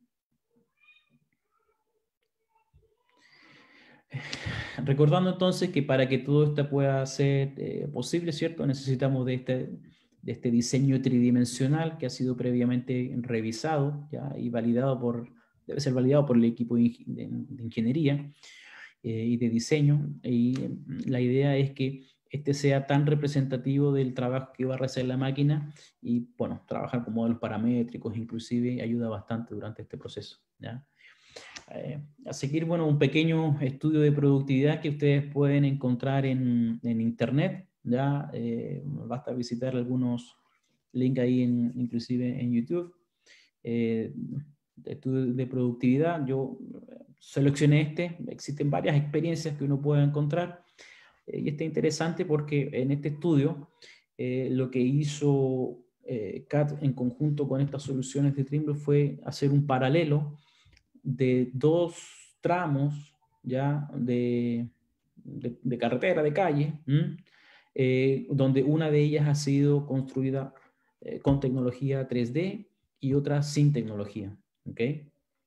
Recordando entonces que para que todo esto pueda ser eh, posible, ¿cierto? Necesitamos de este, de este diseño tridimensional que ha sido previamente revisado, ¿ya? Y validado por, debe ser validado por el equipo de, de, de ingeniería eh, y de diseño. Y la idea es que este sea tan representativo del trabajo que va a realizar la máquina, y bueno, trabajar con modelos paramétricos inclusive ayuda bastante durante este proceso, ¿ya? Eh, a seguir, bueno, un pequeño estudio de productividad que ustedes pueden encontrar en, en internet, ya eh, basta visitar algunos links ahí, en, inclusive en YouTube. Eh, estudio de productividad, yo seleccioné este, existen varias experiencias que uno puede encontrar, eh, y está interesante porque en este estudio eh, lo que hizo eh, C A T en conjunto con estas soluciones de Trimble fue hacer un paralelo de dos tramos ya de, de, de carretera, de calle, eh, donde una de ellas ha sido construida eh, con tecnología tres D y otra sin tecnología. ¿Okay?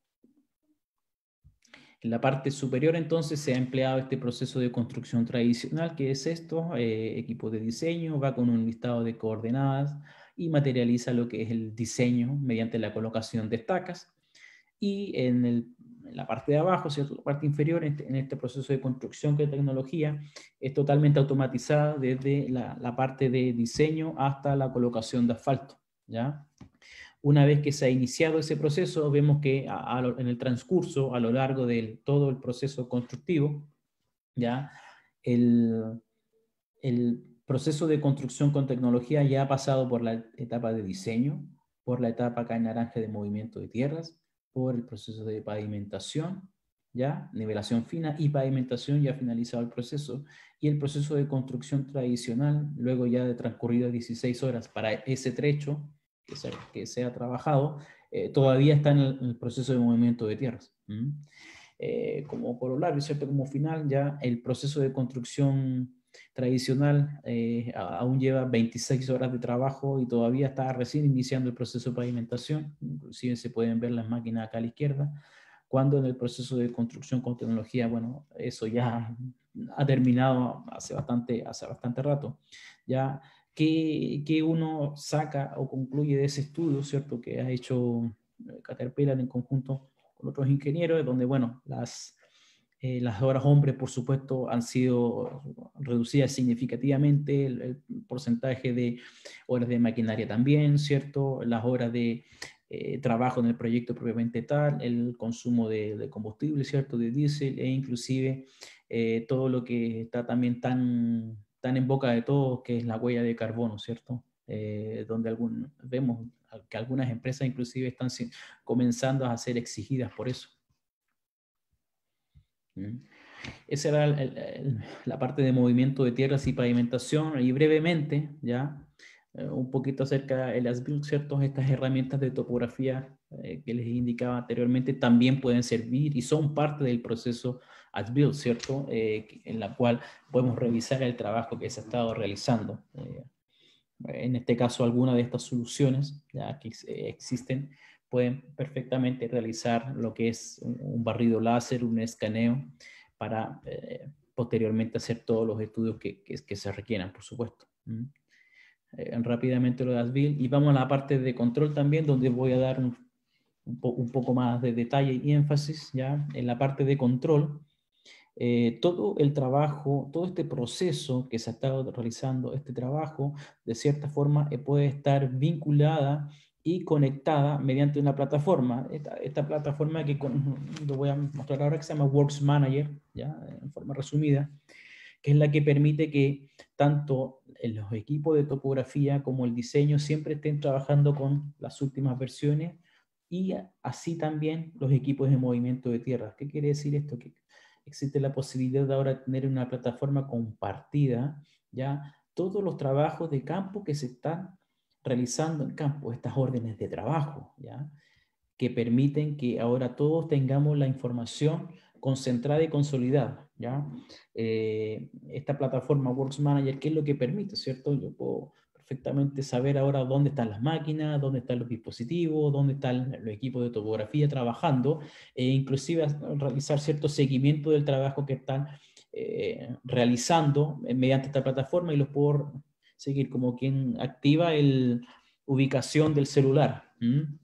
En la parte superior entonces se ha empleado este proceso de construcción tradicional, que es esto, eh, equipo de diseño, va con un listado de coordenadas y materializa lo que es el diseño mediante la colocación de estacas. Y en, el, en la parte de abajo, ¿cierto? La parte inferior, en este, en este proceso de construcción de tecnología, es totalmente automatizada desde la, la parte de diseño hasta la colocación de asfalto, ¿ya? Una vez que se ha iniciado ese proceso, vemos que a, a, en el transcurso, a lo largo de todo el proceso constructivo, ¿ya? El, el proceso de construcción con tecnología ya ha pasado por la etapa de diseño, por la etapa acá en naranja de movimiento de tierras, por el proceso de pavimentación, ya, nivelación fina y pavimentación, ya ha finalizado el proceso, y el proceso de construcción tradicional, luego ya de transcurridas dieciséis horas para ese trecho que se, que se ha trabajado, eh, todavía está en el, en el proceso de movimiento de tierras. ¿Mm? Eh, como corolario, ¿cierto? Como final, ya el proceso de construcción tradicional eh, aún lleva veintiséis horas de trabajo y todavía está recién iniciando el proceso de pavimentación. Inclusive se pueden ver las máquinas acá a la izquierda, cuando en el proceso de construcción con tecnología, bueno, eso ya ha terminado hace bastante, hace bastante rato. Ya, ¿qué, qué uno saca o concluye de ese estudio, ¿cierto?, que ha hecho Caterpillar en conjunto con otros ingenieros, donde, bueno, las Eh, las horas hombres, por supuesto, han sido reducidas significativamente, el, el porcentaje de horas de maquinaria también, ¿cierto? Las horas de eh, trabajo en el proyecto propiamente tal, el consumo de, de combustible, ¿cierto? De diésel, e inclusive eh, todo lo que está también tan, tan en boca de todos, que es la huella de carbono, ¿cierto? Eh, donde algún, vemos que algunas empresas inclusive están comenzando a ser exigidas por eso. Esa era el, el, el, la parte de movimiento de tierras y pavimentación, y brevemente, ya, eh, un poquito acerca del as-built, ¿cierto? Estas herramientas de topografía eh, que les indicaba anteriormente también pueden servir y son parte del proceso as-built, ¿cierto? Eh, en la cual podemos revisar el trabajo que se ha estado realizando. Eh, en este caso, algunas de estas soluciones ya que existen pueden perfectamente realizar lo que es un barrido láser, un escaneo, para eh, posteriormente hacer todos los estudios que, que, que se requieran, por supuesto. ¿Mm? Eh, rápidamente lo de as-built, y vamos a la parte de control también, donde voy a dar un, un, po un poco más de detalle y énfasis, ¿ya? En la parte de control, eh, todo el trabajo, todo este proceso que se ha estado realizando, este trabajo, de cierta forma eh, puede estar vinculada y conectada mediante una plataforma. Esta, esta plataforma que con, lo voy a mostrar ahora, que se llama Works Manager, ¿ya? En forma resumida, que es la que permite que tanto los equipos de topografía como el diseño siempre estén trabajando con las últimas versiones, y así también los equipos de movimiento de tierra. ¿Qué quiere decir esto? Que existe la posibilidad de ahora tener una plataforma compartida, ya todos los trabajos de campo que se están realizando en campo, estas órdenes de trabajo, ya, que permiten que ahora todos tengamos la información concentrada y consolidada, ¿ya? Eh, esta plataforma Works Manager, ¿qué es lo que permite, cierto? Yo puedo perfectamente saber ahora dónde están las máquinas, dónde están los dispositivos, dónde están los equipos de topografía trabajando, e inclusive realizar cierto seguimiento del trabajo que están eh, realizando mediante esta plataforma, y los puedo seguir como quien activa la ubicación del celular. ¿Mm?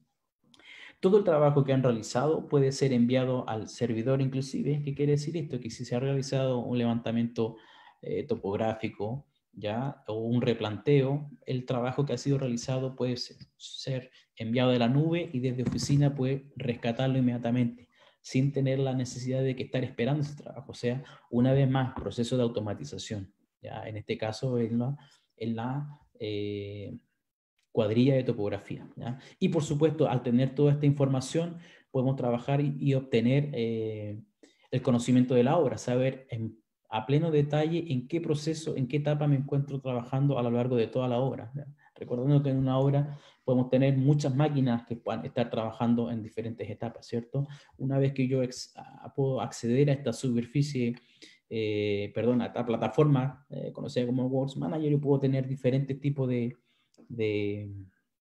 Todo el trabajo que han realizado puede ser enviado al servidor inclusive. ¿Qué quiere decir esto? Que si se ha realizado un levantamiento eh, topográfico, ¿ya? O un replanteo, el trabajo que ha sido realizado puede ser, ser enviado de la nube, y desde oficina puede rescatarlo inmediatamente, sin tener la necesidad de que estar esperando ese trabajo. O sea, una vez más, proceso de automatización, ¿ya? En este caso, en la... En la eh, cuadrilla de topografía, ¿ya? Y por supuesto, al tener toda esta información, podemos trabajar y, y obtener eh, el conocimiento de la obra, saber en, a pleno detalle en qué proceso, en qué etapa me encuentro trabajando a lo largo de toda la obra, ¿ya? Recordando que en una obra podemos tener muchas máquinas que puedan estar trabajando en diferentes etapas, ¿cierto? Una vez que yo ex, a, puedo acceder a esta superficie, eh, perdón, a esta plataforma eh, conocida como Works Manager, yo puedo tener diferentes tipos de De,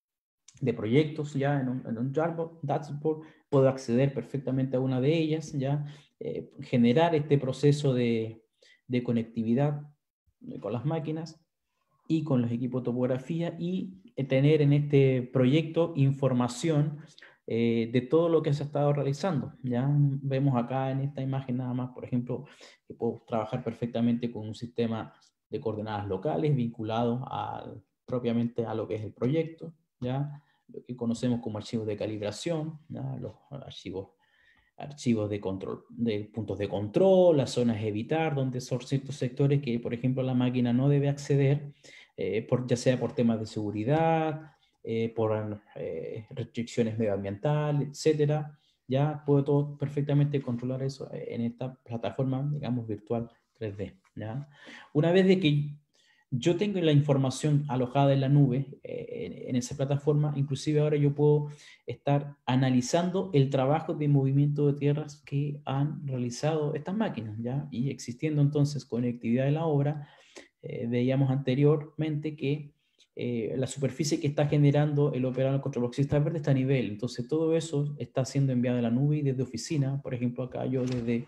de proyectos ya en un, en un dashboard, puedo acceder perfectamente a una de ellas, ya eh, generar este proceso de, de conectividad con las máquinas y con los equipos de topografía, y tener en este proyecto información eh, de todo lo que se ha estado realizando. Ya vemos acá en esta imagen nada más, por ejemplo, que puedo trabajar perfectamente con un sistema de coordenadas locales vinculado al propiamente a lo que es el proyecto, ¿ya? Lo que conocemos como archivos de calibración, ¿ya? Los archivos, archivos de, control, de puntos de control, las zonas a evitar, donde son ciertos sectores que, por ejemplo, la máquina no debe acceder, eh, por, ya sea por temas de seguridad, eh, por eh, restricciones medioambientales, etcétera. Ya puedo todo perfectamente controlar eso en esta plataforma, digamos, virtual tres D, ¿ya? Una vez de que yo tengo la información alojada en la nube, eh, en, en esa plataforma, inclusive ahora yo puedo estar analizando el trabajo de movimiento de tierras que han realizado estas máquinas, ¿ya? Y existiendo entonces conectividad de la obra, eh, veíamos anteriormente que eh, la superficie que está generando el operador controlboxista verde está a nivel, entonces todo eso está siendo enviado a la nube y desde oficina, por ejemplo acá yo desde...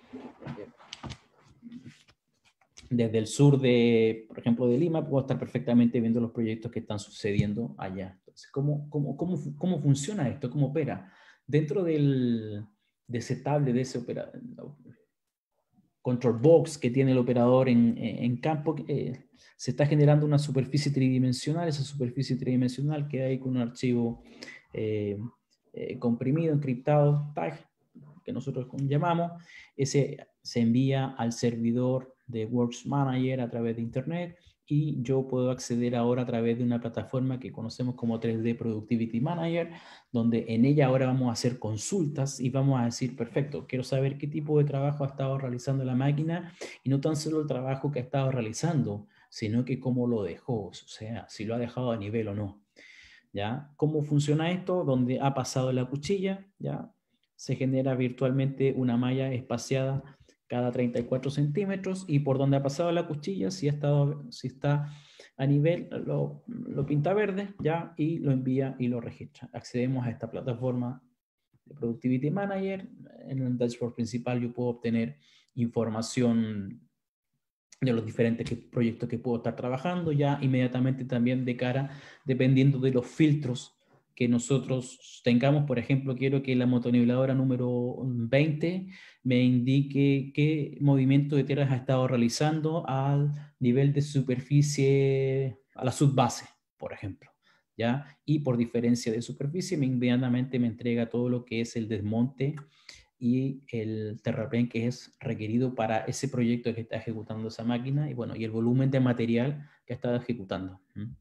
Desde el sur de, por ejemplo, de Lima, puedo estar perfectamente viendo los proyectos que están sucediendo allá. Entonces, ¿cómo, cómo, cómo, cómo funciona esto? ¿Cómo opera? Dentro del, de ese tablet, de ese opera, control box que tiene el operador en, en campo, eh, se está generando una superficie tridimensional. Esa superficie tridimensional queda ahí con un archivo eh, eh, comprimido, encriptado, tag, que nosotros llamamos. Ese se envía al servidor de Works Manager a través de internet, y yo puedo acceder ahora a través de una plataforma que conocemos como tres D Productivity Manager, donde en ella ahora vamos a hacer consultas y vamos a decir, perfecto, quiero saber qué tipo de trabajo ha estado realizando la máquina, y no tan solo el trabajo que ha estado realizando, sino que cómo lo dejó, o sea, si lo ha dejado a nivel o no. ¿Ya? ¿Cómo funciona esto? Donde ha pasado la cuchilla, ¿ya? Se genera virtualmente una malla espaciada cada treinta y cuatro centímetros, y por donde ha pasado la cuchilla, si, ha estado, si está a nivel, lo, lo pinta verde, ¿ya? Y lo envía y lo registra. Accedemos a esta plataforma de Productivity Manager. En el dashboard principal yo puedo obtener información de los diferentes que, proyectos que puedo estar trabajando, ya inmediatamente también de cara, dependiendo de los filtros que nosotros tengamos. Por ejemplo, quiero que la motoniveladora número veinte me indique qué movimiento de tierras ha estado realizando al nivel de superficie, a la subbase, por ejemplo, ¿ya? Y por diferencia de superficie, me inmediatamente me entrega todo lo que es el desmonte y el terraplén que es requerido para ese proyecto que está ejecutando esa máquina, y bueno, y el volumen de material que está ejecutando. ¿Mm?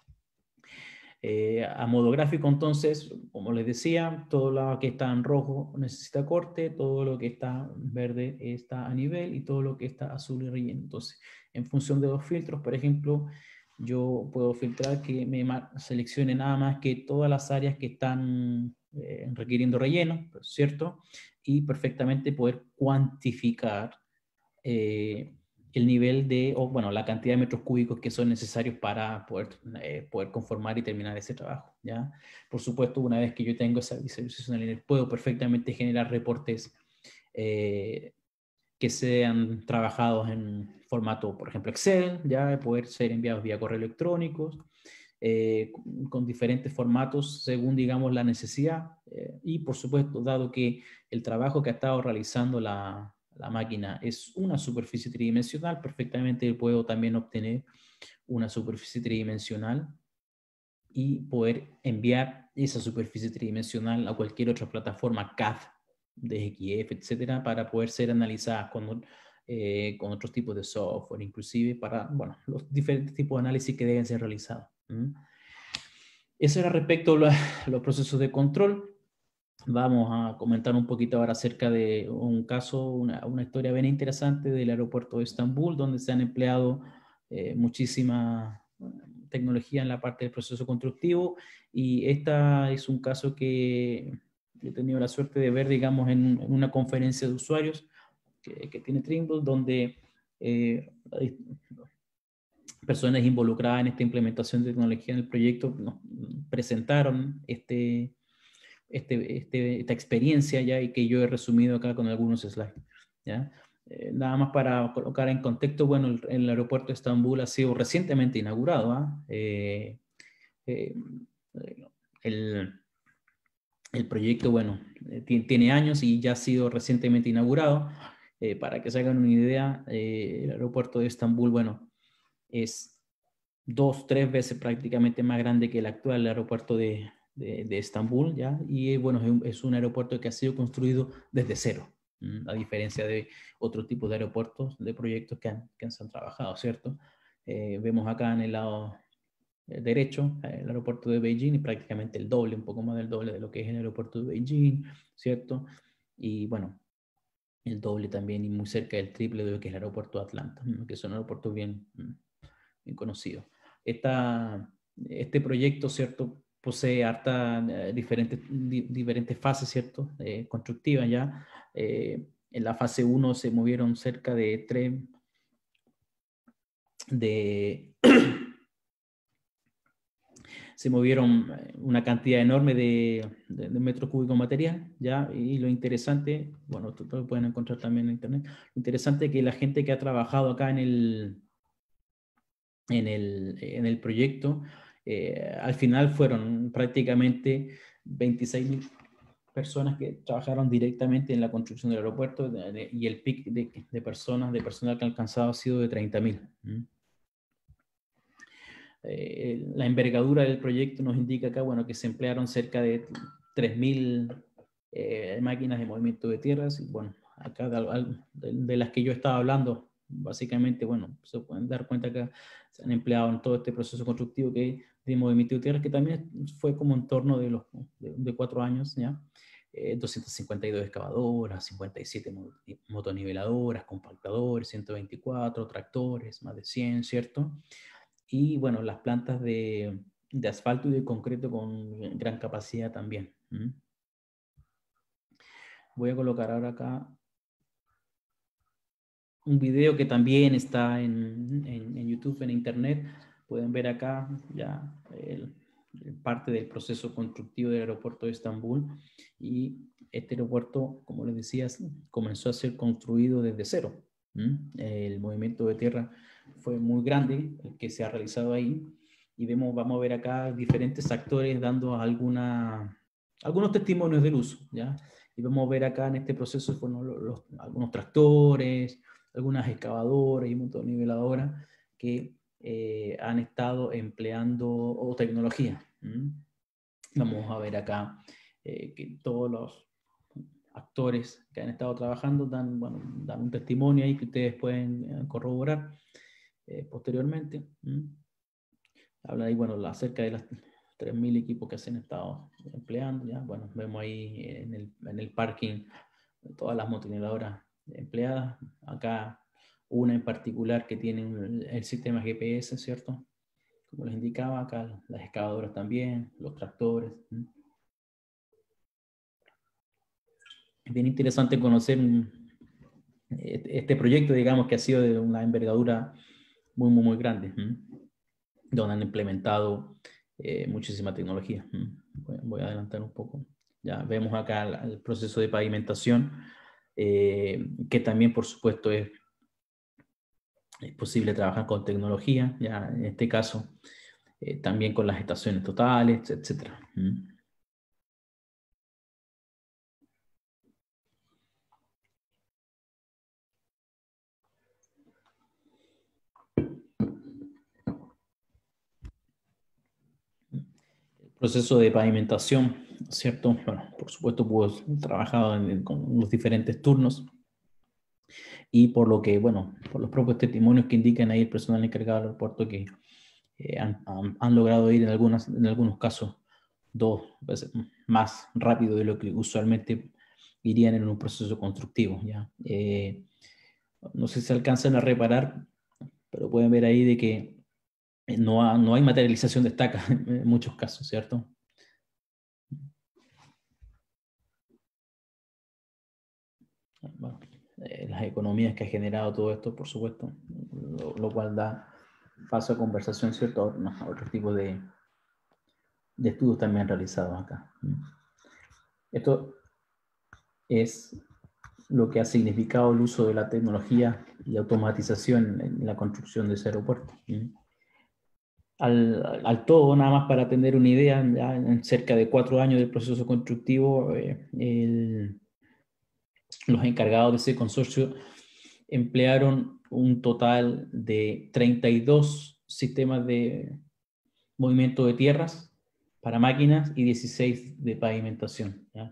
Eh, a modo gráfico, entonces, como les decía, todo lo que está en rojo necesita corte, todo lo que está verde está a nivel y todo lo que está azul y relleno. Entonces, en función de los filtros, por ejemplo, yo puedo filtrar que me seleccione nada más que todas las áreas que están eh, requiriendo relleno, ¿cierto? Y perfectamente poder cuantificar eh, el nivel de, o bueno, la cantidad de metros cúbicos que son necesarios para poder, eh, poder conformar y terminar ese trabajo, ¿ya? Por supuesto, una vez que yo tengo esa visualización lineal, puedo perfectamente generar reportes eh, que sean trabajados en formato, por ejemplo, Excel, ya poder ser enviados vía correo electrónico, eh, con, con diferentes formatos según, digamos, la necesidad. Eh, y, por supuesto, dado que el trabajo que ha estado realizando la, la máquina es una superficie tridimensional, perfectamente puedo también obtener una superficie tridimensional y poder enviar esa superficie tridimensional a cualquier otra plataforma C A D, de X F, etcétera, para poder ser analizadas con, eh, con otros tipos de software, inclusive para, bueno, los diferentes tipos de análisis que deben ser realizados. ¿Mm? Eso era respecto a los, los procesos de control. Vamos a comentar un poquito ahora acerca de un caso, una, una historia bien interesante del aeropuerto de Estambul, donde se han empleado eh, muchísima tecnología en la parte del proceso constructivo, y esta es un caso que he tenido la suerte de ver, digamos, en, en una conferencia de usuarios que, que tiene Trimble, donde eh, hay personas involucradas en esta implementación de tecnología en el proyecto nos presentaron este, este, este, esta experiencia ya, y que yo he resumido acá con algunos slides, ¿ya? Eh, nada más para colocar en contexto, bueno, el, el aeropuerto de Estambul ha sido recientemente inaugurado, ¿ah? eh, eh, el, el proyecto, bueno, eh, tiene, tiene años y ya ha sido recientemente inaugurado. Eh, para que se hagan una idea, eh, el aeropuerto de Estambul, bueno, es dos, tres veces prácticamente más grande que el actual aeropuerto de, de, de Estambul, ¿ya? Y bueno, es un, es un aeropuerto que ha sido construido desde cero, ¿m? A diferencia de otros tipos de aeropuertos, de proyectos que han, que se han trabajado, ¿cierto? Eh, vemos acá en el lado derecho el aeropuerto de Beijing, y prácticamente el doble, un poco más del doble de lo que es el aeropuerto de Beijing, ¿cierto? Y bueno, el doble también y muy cerca del triple de lo que es el aeropuerto de Atlanta, ¿no? Que son aeropuertos bien, bien conocidos. Esta, este proyecto, ¿cierto?, posee harta eh, diferentes, di, diferentes fases, ¿cierto?, eh, constructivas ya. Eh, en la fase uno se movieron cerca de tres, de... se movieron una cantidad enorme de, de, de metros cúbicos de material, ¿ya? Y lo interesante, bueno, esto lo pueden encontrar también en internet, lo interesante es que la gente que ha trabajado acá en el, en el, en el proyecto, eh, al final fueron prácticamente veintiséis mil personas que trabajaron directamente en la construcción del aeropuerto, de, de, y el pic de, de personas, de personal que ha alcanzado ha sido de treinta mil. ¿Mm? Eh, la envergadura del proyecto nos indica acá, bueno, que se emplearon cerca de tres mil eh, máquinas de movimiento de tierras, y bueno, acá de, de, de las que yo estaba hablando, básicamente, bueno, se pueden dar cuenta que se han empleado en todo este proceso constructivo que de movimiento de tierras, que también fue como en torno de los de, de cuatro años, ¿ya? Eh, doscientas cincuenta y dos excavadoras, cincuenta y siete motoniveladoras, compactadores, ciento veinticuatro tractores, más de cien, ¿cierto? Y bueno, las plantas de, de asfalto y de concreto con gran capacidad también. ¿Mm? Voy a colocar ahora acá un video que también está en, en, en YouTube, en internet. Pueden ver acá ya el, el parte del proceso constructivo del aeropuerto de Estambul. Y este aeropuerto, como les decía, comenzó a ser construido desde cero. ¿Mm? El movimiento de tierra fue muy grande, el que se ha realizado ahí. y vemos, vamos a ver acá diferentes actores dando alguna, algunos testimonios del uso, ¿ya? Y vamos a ver acá en este proceso bueno, los, los, algunos tractores, algunas excavadoras y un montón de niveladoras que eh, han estado empleando o tecnología. ¿Mm? Vamos a ver acá eh, que todos los actores que han estado trabajando dan, bueno, dan un testimonio ahí que ustedes pueden eh, corroborar eh, posteriormente. ¿Mm? Habla ahí, bueno, acerca de las tres mil equipos que se han estado empleando. ¿Ya? Bueno, vemos ahí en el, en el parking todas las motoneladoras empleadas. Acá una en particular que tiene el, el sistema G P S, ¿cierto? Como les indicaba, acá las excavadoras también, los tractores. ¿Mm? Es bien interesante conocer este proyecto, digamos, que ha sido de una envergadura muy, muy, muy grande, ¿sí? Donde han implementado eh, muchísima tecnología. Voy, voy a adelantar un poco. Ya vemos acá el, el proceso de pavimentación, eh, que también, por supuesto, es, es posible trabajar con tecnología, ya en este caso, eh, también con las estaciones totales, etcétera. ¿Mm? Proceso de pavimentación, ¿cierto? Bueno, por supuesto, pues he trabajado en, con los diferentes turnos y por lo que, bueno, por los propios testimonios que indican ahí el personal encargado del aeropuerto que eh, han, han, han logrado ir en, algunas, en algunos casos dos veces más rápido de lo que usualmente irían en un proceso constructivo, ¿ya? Eh, no sé si se alcanzan a reparar, pero pueden ver ahí de que no, ha, no hay materialización de estacas en muchos casos, ¿cierto? Bueno, eh, las economías que ha generado todo esto, por supuesto, lo, lo cual da paso a conversación, ¿cierto? A otro tipo de, de estudios también realizados acá. Esto es lo que ha significado el uso de la tecnología y automatización en la construcción de ese aeropuerto. Al, al todo, nada más para tener una idea, ya en cerca de cuatro años del proceso constructivo, eh, el, los encargados de ese consorcio emplearon un total de treinta y dos sistemas de movimiento de tierras para máquinas y dieciséis de pavimentación, ¿ya?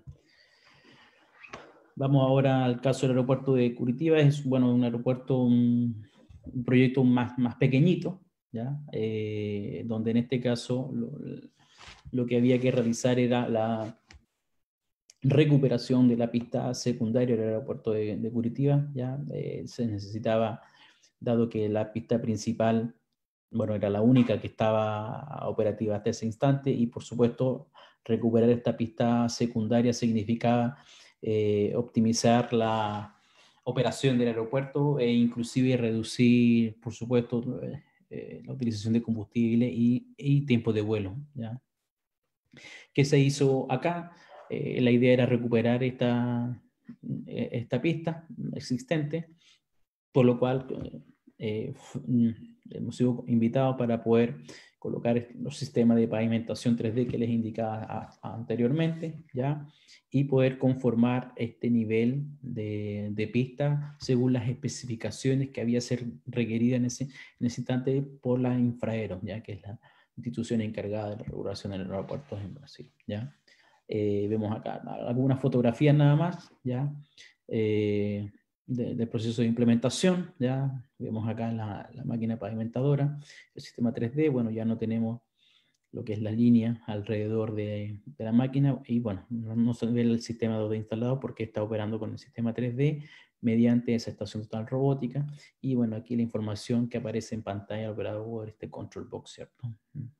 Vamos ahora al caso del aeropuerto de Curitiba. Es bueno, un aeropuerto, un, un proyecto más, más pequeñito, ¿ya? Eh, donde en este caso lo, lo que había que realizar era la recuperación de la pista secundaria del aeropuerto de, de Curitiba, ¿ya? Eh, se necesitaba, dado que la pista principal, bueno, era la única que estaba operativa hasta ese instante, y por supuesto recuperar esta pista secundaria significaba eh, optimizar la operación del aeropuerto e inclusive reducir, por supuesto, eh, la utilización de combustible y, y tiempo de vuelo, ¿ya? ¿Qué se hizo acá? Eh, la idea era recuperar esta, esta pista existente, por lo cual eh, hemos sido invitados para poder colocar los sistemas de pavimentación tres D que les indicaba a, a anteriormente, ¿ya? Y poder conformar este nivel de, de pista según las especificaciones que había ser requerida en ese, en ese instante por la Infraero, ¿ya? Que es la institución encargada de la regulación de los aeropuertos en Brasil, ¿ya? Eh, vemos acá algunas fotografías nada más, ¿ya? Eh, de, del proceso de implementación, ya vemos acá la, la máquina pavimentadora, el sistema tres D, bueno, ya no tenemos lo que es la línea alrededor de, de la máquina, y bueno, no, no se ve el sistema dos D instalado porque está operando con el sistema tres D mediante esa estación total robótica, y bueno, aquí la información que aparece en pantalla operada por este control box, ¿cierto?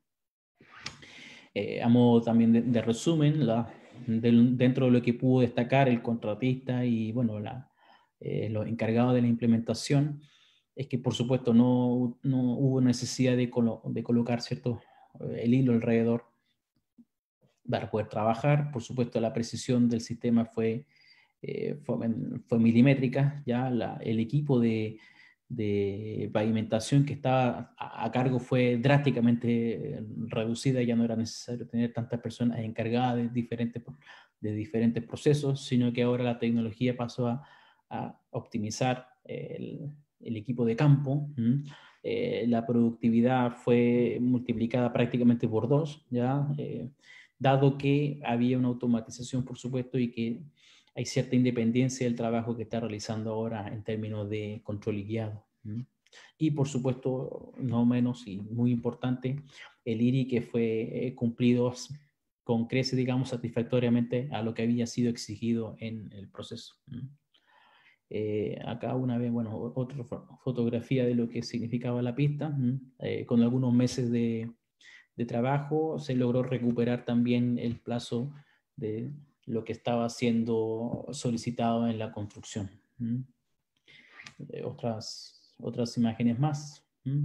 Eh, a modo también de, de resumen, la, del, dentro de lo que pudo destacar el contratista y bueno, la, eh, los encargados de la implementación, es que por supuesto no, no hubo necesidad de, colo, de colocar cierto, el hilo alrededor para poder trabajar. Por supuesto la precisión del sistema fue, eh, fue, fue milimétrica, ya la, el equipo de, de pavimentación que estaba a, a cargo fue drásticamente reducida, ya no era necesario tener tantas personas encargadas de diferentes, de diferentes procesos, sino que ahora la tecnología pasó a, a optimizar el, el equipo de campo. ¿Mm? Eh, la productividad fue multiplicada prácticamente por dos, ¿ya? Eh, dado que había una automatización, por supuesto, y que hay cierta independencia del trabajo que está realizando ahora en términos de control y guiado. ¿Mm? Y, por supuesto, no menos y muy importante, el I R I que fue eh, cumplido con creces, digamos, satisfactoriamente a lo que había sido exigido en el proceso. ¿Mm? Eh, acá una vez, bueno, otra fotografía de lo que significaba la pista. Eh, con algunos meses de, de trabajo se logró recuperar también el plazo de lo que estaba siendo solicitado en la construcción. Eh, otras, otras imágenes más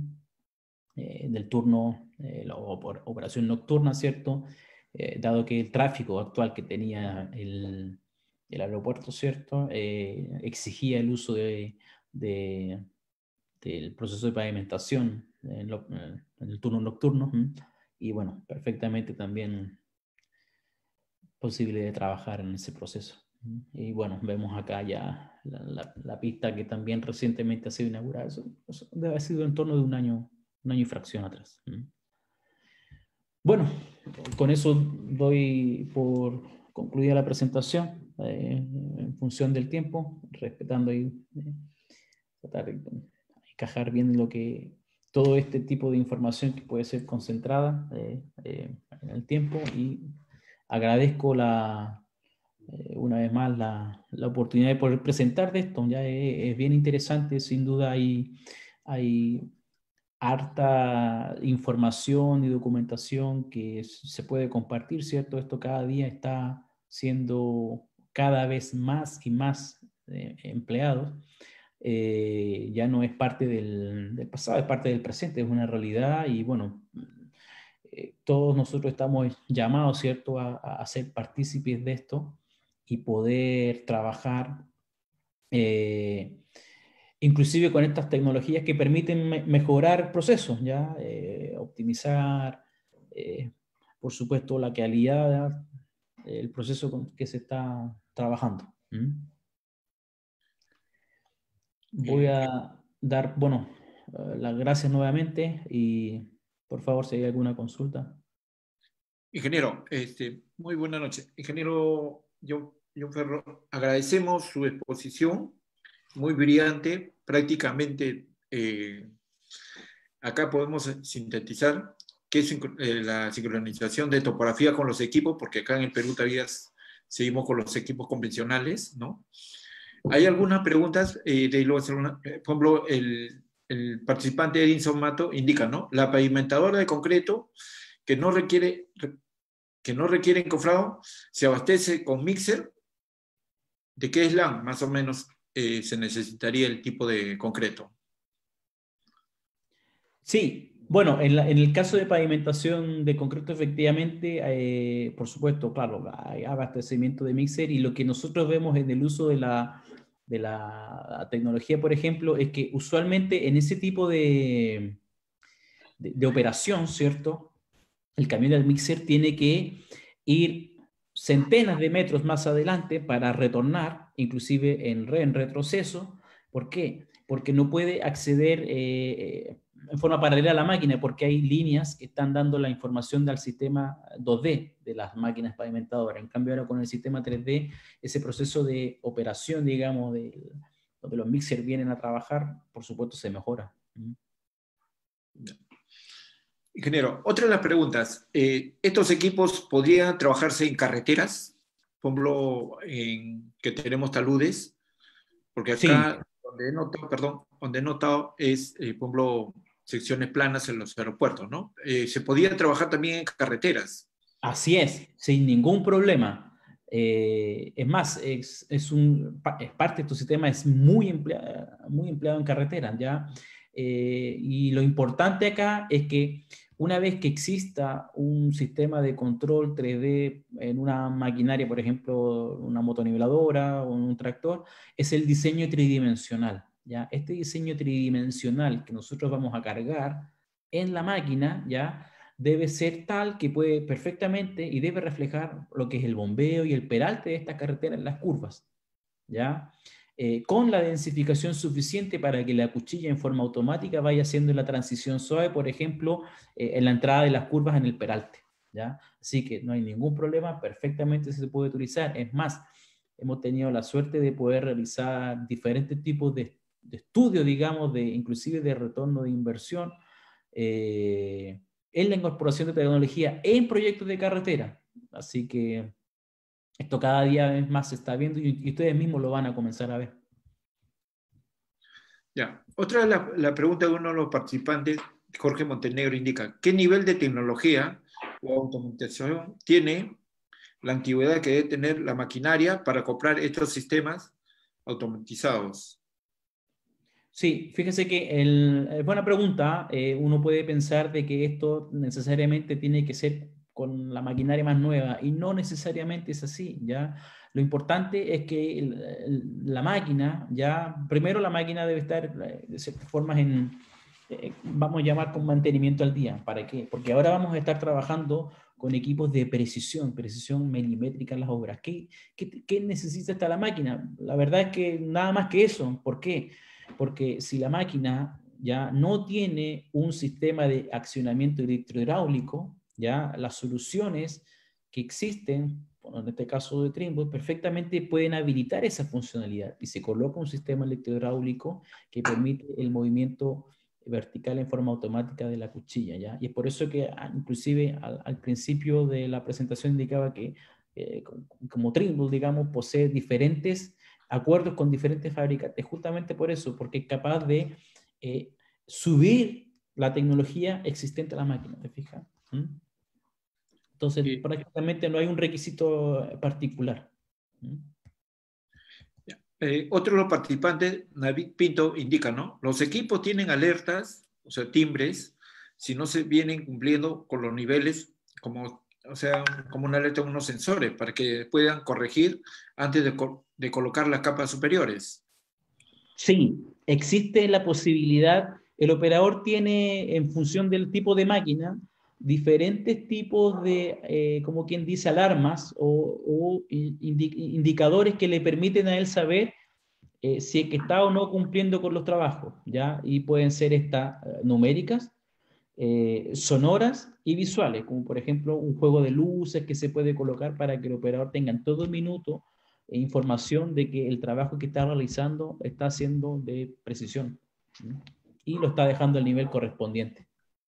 eh, del turno, eh, la operación nocturna, ¿cierto? Eh, dado que el tráfico actual que tenía el el aeropuerto, ¿cierto? Eh, exigía el uso de, de, del proceso de pavimentación en, lo, en, el turno nocturno. ¿Mm? Y bueno, perfectamente también posible de trabajar en ese proceso. ¿Mm? Y bueno, vemos acá ya la, la, la pista que también recientemente ha sido inaugurada. Eso, eso debe haber sido en torno de un año, un año y fracción atrás. ¿Mm? Bueno, con eso doy por concluida la presentación, eh, en función del tiempo, respetando ahí, eh, tratar de encajar bien lo que, todo este tipo de información que puede ser concentrada eh, eh, en el tiempo, y agradezco la, eh, una vez más la, la oportunidad de poder presentar de esto. Ya es, es bien interesante, sin duda hay, hay harta información y documentación que se puede compartir, ¿cierto? Esto cada día está siendo cada vez más y más eh, empleado. Eh, ya no es parte del, del pasado, es parte del presente, es una realidad, y bueno, eh, todos nosotros estamos llamados, ¿cierto?, a, a ser partícipes de esto y poder trabajar eh, inclusive con estas tecnologías que permiten me mejorar procesos, ¿ya? Eh, optimizar, eh, por supuesto, la calidad del proceso con que se está trabajando. ¿Mm? Voy Eh, a dar, bueno, uh, las gracias nuevamente, y por favor, si hay alguna consulta. ingeniero, este, muy buena noche. Ingeniero John, John Ferro, agradecemos su exposición, muy brillante, prácticamente eh, acá podemos sintetizar qué es eh, la sincronización de topografía con los equipos, porque acá en el Perú todavía seguimos con los equipos convencionales, ¿no? Hay algunas preguntas, eh, de luego hacer una, por ejemplo, el, el participante Edinson Mato indica, ¿no? La pavimentadora de concreto que no requiere, que no requiere encofrado se abastece con mixer. ¿De qué slam más o menos eh, se necesitaría el tipo de concreto? Sí, bueno, en, la, en el caso de pavimentación de concreto, efectivamente, eh, por supuesto, claro, hay abastecimiento de mixer, y lo que nosotros vemos en el uso de la, de la tecnología, por ejemplo, es que usualmente en ese tipo de, de, de operación, ¿cierto? El camión del mixer tiene que ir centenas de metros más adelante para retornar, inclusive en, re, en retroceso. ¿Por qué? Porque no puede acceder eh, en forma paralela a la máquina, porque hay líneas que están dando la información del sistema dos D de las máquinas pavimentadoras. En cambio, ahora con el sistema tres D, ese proceso de operación, digamos, de, donde los mixers vienen a trabajar, por supuesto, se mejora. Ingeniero, otra de las preguntas, eh, ¿estos equipos podrían trabajarse en carreteras? Por ejemplo, en que tenemos taludes, porque Sí, acá donde he notado, perdón, donde he notado es, eh, por ejemplo, secciones planas en los aeropuertos, ¿no? Eh, ¿se podía trabajar también en carreteras? así es, sin ningún problema. Eh, es más, es, es, un, es parte de tu sistema, es muy empleado, muy empleado en carreteras, ¿ya? Eh, y lo importante acá es que una vez que exista un sistema de control tres D en una maquinaria, por ejemplo, una motoniveladora o un tractor, es el diseño tridimensional. ¿ya? Este diseño tridimensional que nosotros vamos a cargar en la máquina, ¿ya? Debe ser tal que puede perfectamente y debe reflejar lo que es el bombeo y el peralte de esta carretera en las curvas, ¿ya? Eh, con la densificación suficiente para que la cuchilla en forma automática vaya haciendo la transición suave, por ejemplo, eh, en la entrada de las curvas en el peralte, ¿ya? Así que no hay ningún problema, perfectamente se puede utilizar. Es más, hemos tenido la suerte de poder realizar diferentes tipos de, de estudios, digamos, de, inclusive de retorno de inversión, eh, en la incorporación de tecnología en proyectos de carretera. Así que esto cada día más se está viendo y, y ustedes mismos lo van a comenzar a ver. Ya. Otra la, la pregunta de uno de los participantes, Jorge Montenegro, indica, ¿qué nivel de tecnología o automatización tiene la antigüedad que debe tener la maquinaria para acoplar estos sistemas automatizados? Sí, fíjese que el, es buena pregunta. Eh, uno puede pensar de que esto necesariamente tiene que ser con la maquinaria más nueva y no necesariamente es así, ¿ya? Lo importante es que el, el, la máquina, ya, primero la máquina debe estar de ciertas formas en, eh, vamos a llamar con mantenimiento al día. ¿Para qué? Porque ahora vamos a estar trabajando con equipos de precisión, precisión milimétrica en las obras. ¿Qué, qué, qué necesita esta la máquina? La verdad es que nada más que eso. ¿Por qué? Porque si la máquina ya no tiene un sistema de accionamiento electrohidráulico, ya las soluciones que existen, bueno, en este caso de Trimble, perfectamente pueden habilitar esa funcionalidad y se coloca un sistema electrohidráulico que permite el movimiento vertical en forma automática de la cuchilla, ¿ya? Y es por eso que inclusive al, al principio de la presentación indicaba que eh, como, como Trimble, digamos, posee diferentes acuerdos con diferentes fabricantes, justamente por eso, porque es capaz de eh, subir la tecnología existente a la máquina, ¿te fijas? ¿Mm? Entonces, Y, prácticamente no hay un requisito particular. ¿Mm? eh, otro de los participantes, David Pinto, indica, ¿no? Los equipos tienen alertas, o sea, timbres, si no se vienen cumpliendo con los niveles, como, o sea, como una alerta, unos sensores, para que puedan corregir antes de, de colocar las capas superiores. Sí, existe la posibilidad, el operador tiene en función del tipo de máquina diferentes tipos de, eh, como quien dice, alarmas o, o indi indicadores que le permiten a él saber eh, si es que está o no cumpliendo con los trabajos, ¿ya? Y pueden ser estas uh, numéricas, eh, sonoras y visuales, como por ejemplo un juego de luces que se puede colocar para que el operador tenga en todo minuto eh, información de que el trabajo que está realizando está siendo de precisión, ¿sí? Y lo está dejando al nivel correspondiente.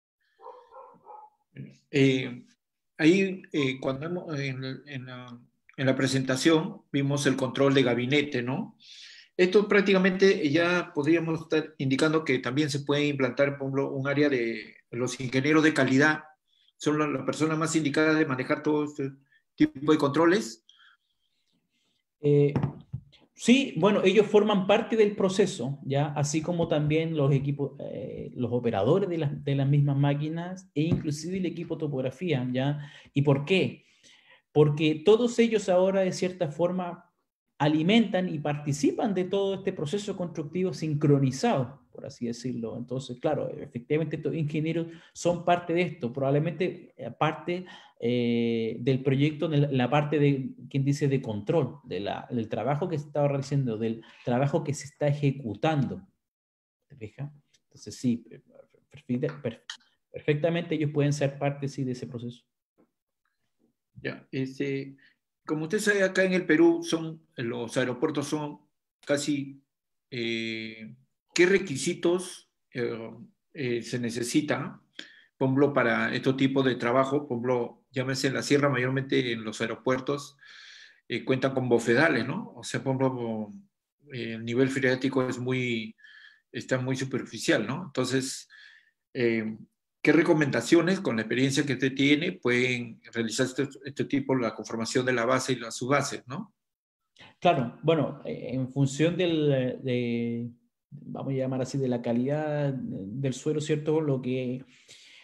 Eh, ahí, eh, cuando hemos, en, en, la, en la presentación, vimos el control de gabinete, ¿no? Esto prácticamente ya podríamos estar indicando que también se puede implantar, por ejemplo, un área de los ingenieros de calidad. Son la, la persona más indicada de manejar todo este tipo de controles. Eh, sí, bueno, ellos forman parte del proceso, ¿ya? Así como también los equipos, eh, los operadores de las, de las mismas máquinas e inclusive el equipo topografía, ¿ya? ¿Y por qué? Porque todos ellos ahora de cierta forma alimentan y participan de todo este proceso constructivo sincronizado, por así decirlo. Entonces, claro, efectivamente estos ingenieros son parte de esto, probablemente parte eh, del proyecto, en la parte de, quien dice, de control, de la, del trabajo que se está realizando, del trabajo que se está ejecutando. ¿Te fijas? Entonces, sí, perfectamente ellos pueden ser parte, sí, de ese proceso. Ya, este, como usted sabe, acá en el Perú son, los aeropuertos son casi, eh, ¿qué requisitos eh, eh, se necesitan, por ejemplo, para este tipo de trabajo? Por ejemplo, llámese en la sierra, mayormente en los aeropuertos eh, cuentan con bofedales, ¿no? O sea, por ejemplo, eh, el nivel freático es muy, está muy superficial, ¿no? Entonces, eh, ¿qué recomendaciones, con la experiencia que usted tiene, pueden realizar este, este tipo, la conformación de la base y las subbases, ¿no? Claro, bueno, en función del, de, vamos a llamar así, de la calidad del suelo, ¿cierto? Lo que,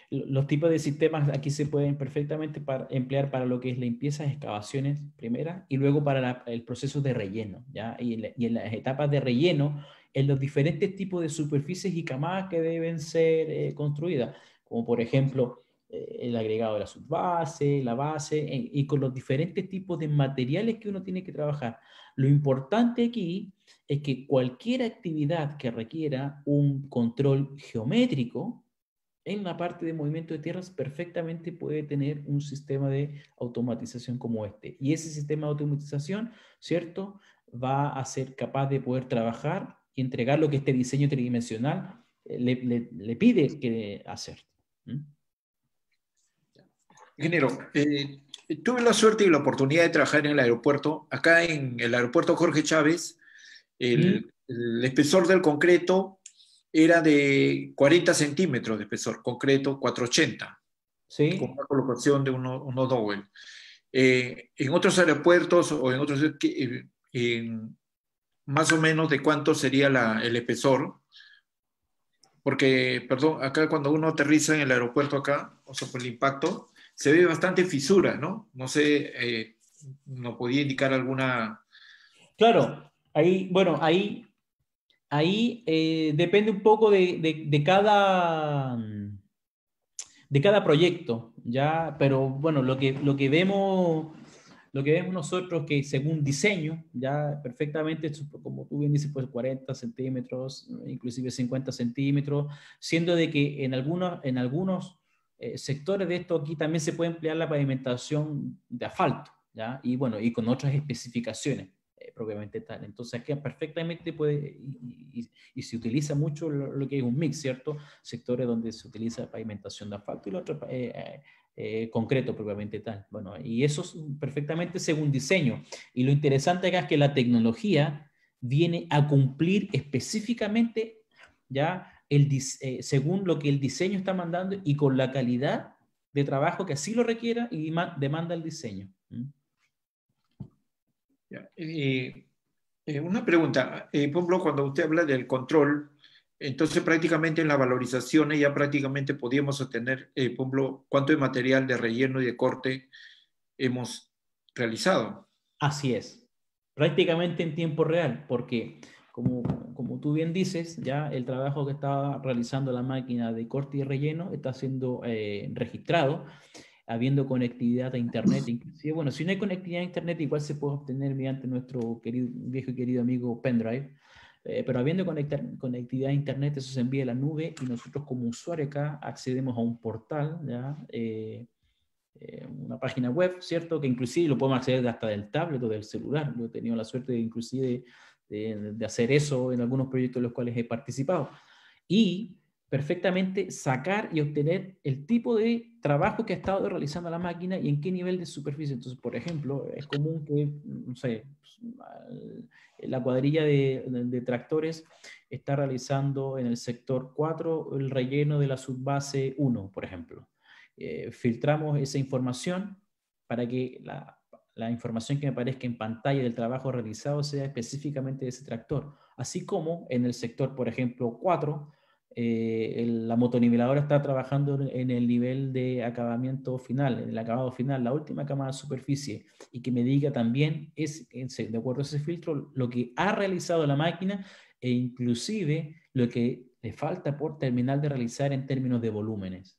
los tipos de sistemas aquí se pueden perfectamente para, emplear para lo que es limpieza, excavaciones primera, y luego para la, el proceso de relleno, ¿ya? Y en, la, y en las etapas de relleno, en los diferentes tipos de superficies y camadas que deben ser eh, construidas, como por ejemplo eh, el agregado de la subbase, la base, en, y con los diferentes tipos de materiales que uno tiene que trabajar. Lo importante aquí es que cualquier actividad que requiera un control geométrico, en la parte de movimiento de tierras perfectamente puede tener un sistema de automatización como este. Y ese sistema de automatización, ¿cierto?, va a ser capaz de poder trabajar y entregar lo que este diseño tridimensional eh, le, le, le pide que hacer. ¿Mm? Ingeniero, eh, tuve la suerte y la oportunidad de trabajar en el aeropuerto. Acá en el aeropuerto Jorge Chávez, el, ¿Mm? el espesor del concreto era de cuarenta centímetros de espesor, concreto cuatrocientos ochenta, con ¿Sí? una colocación de uno, uno Dowell. Eh, en otros aeropuertos o en otros, eh, en más o menos de cuánto sería la, el espesor, porque, perdón, acá cuando uno aterriza en el aeropuerto acá, o sea, por el impacto, se ve bastante fisura, ¿no? No sé, eh, ¿nos podía indicar alguna? Claro, ahí, bueno, ahí, ahí eh, depende un poco de, de, de cada... de cada proyecto, ¿ya? Pero bueno, lo que, lo que vemos, lo que vemos nosotros que según diseño, ya perfectamente, como tú bien dices, pues cuarenta centímetros, inclusive cincuenta centímetros, siendo de que en algunos, en algunos eh, sectores de esto aquí también se puede emplear la pavimentación de asfalto, ¿ya? Y bueno, y con otras especificaciones. Eh, propiamente tal. Entonces aquí perfectamente puede, y, y, y se utiliza mucho lo, lo, que es un mix, ¿cierto? Sectores donde se utiliza pavimentación de asfalto y lo otro eh, eh, concreto propiamente tal. Bueno, y eso es perfectamente según diseño. Y lo interesante acá es que la tecnología viene a cumplir específicamente ya el, eh, según lo que el diseño está mandando y con la calidad de trabajo que así lo requiera y demanda el diseño. ¿Mm? Eh, eh, una pregunta, eh, por ejemplo, cuando usted habla del control, entonces prácticamente en las valorizaciones ya prácticamente podíamos obtener, eh, por ejemplo, cuánto de material de relleno y de corte hemos realizado. Así es, prácticamente en tiempo real, porque como, como tú bien dices, ya el trabajo que está realizando la máquina de corte y relleno está siendo eh, registrado, habiendo conectividad a Internet. Inclusive, bueno, si no hay conectividad a Internet, igual se puede obtener mediante nuestro querido, viejo y querido amigo pendrive, eh, pero habiendo conectar, conectividad a Internet, eso se envía a la nube y nosotros como usuario acá accedemos a un portal, ¿ya? Eh, eh, una página web, ¿cierto? Que inclusive lo podemos acceder hasta del tablet o del celular. Yo he tenido la suerte de inclusive de, de hacer eso en algunos proyectos en los cuales he participado. Y perfectamente sacar y obtener el tipo de trabajo que ha estado realizando la máquina y en qué nivel de superficie. Entonces, por ejemplo, es común que, no sé, la cuadrilla de, de, de tractores está realizando en el sector cuatro el relleno de la subbase uno, por ejemplo. Eh, filtramos esa información para que la, la información que me aparezca en pantalla del trabajo realizado sea específicamente de ese tractor. Así como en el sector, por ejemplo, cuatro, eh, el, la motoniveladora está trabajando en el nivel de acabamiento final, en el acabado final, la última camada de superficie, y que me diga también, es, de acuerdo a ese filtro, lo que ha realizado la máquina e inclusive lo que le falta por terminar de realizar en términos de volúmenes.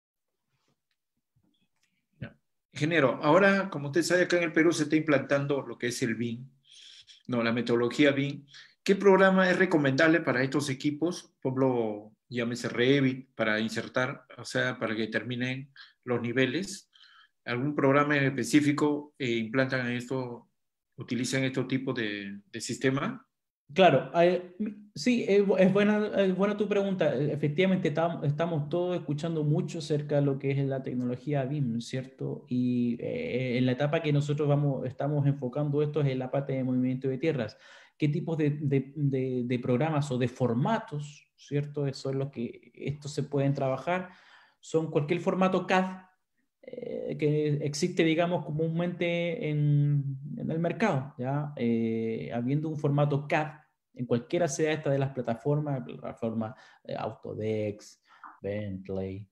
Ingeniero, ahora, como usted sabe, acá en el Perú se está implantando lo que es el B I M, no, la metodología B I M. ¿Qué programa es recomendable para estos equipos? Por ejemplo, llámese Revit, para insertar, o sea, para que terminen los niveles. ¿Algún programa en específico eh, implantan esto, utilizan este tipo de, de sistema? Claro, eh, sí, es, es, buena, es buena tu pregunta. Efectivamente, tam, estamos todos escuchando mucho acerca de lo que es la tecnología B I M, ¿cierto? Y eh, en la etapa que nosotros vamos, estamos enfocando esto es en la parte de movimiento de tierras. ¿Qué tipos de, de, de, de programas o de formatos, ¿cierto? Son los que estos se pueden trabajar. Son cualquier formato C A D eh, que existe, digamos, comúnmente en, en el mercado, ¿ya? Eh, habiendo un formato C A D en cualquiera sea esta de las plataformas, plataformas eh, Autodesk, Bentley,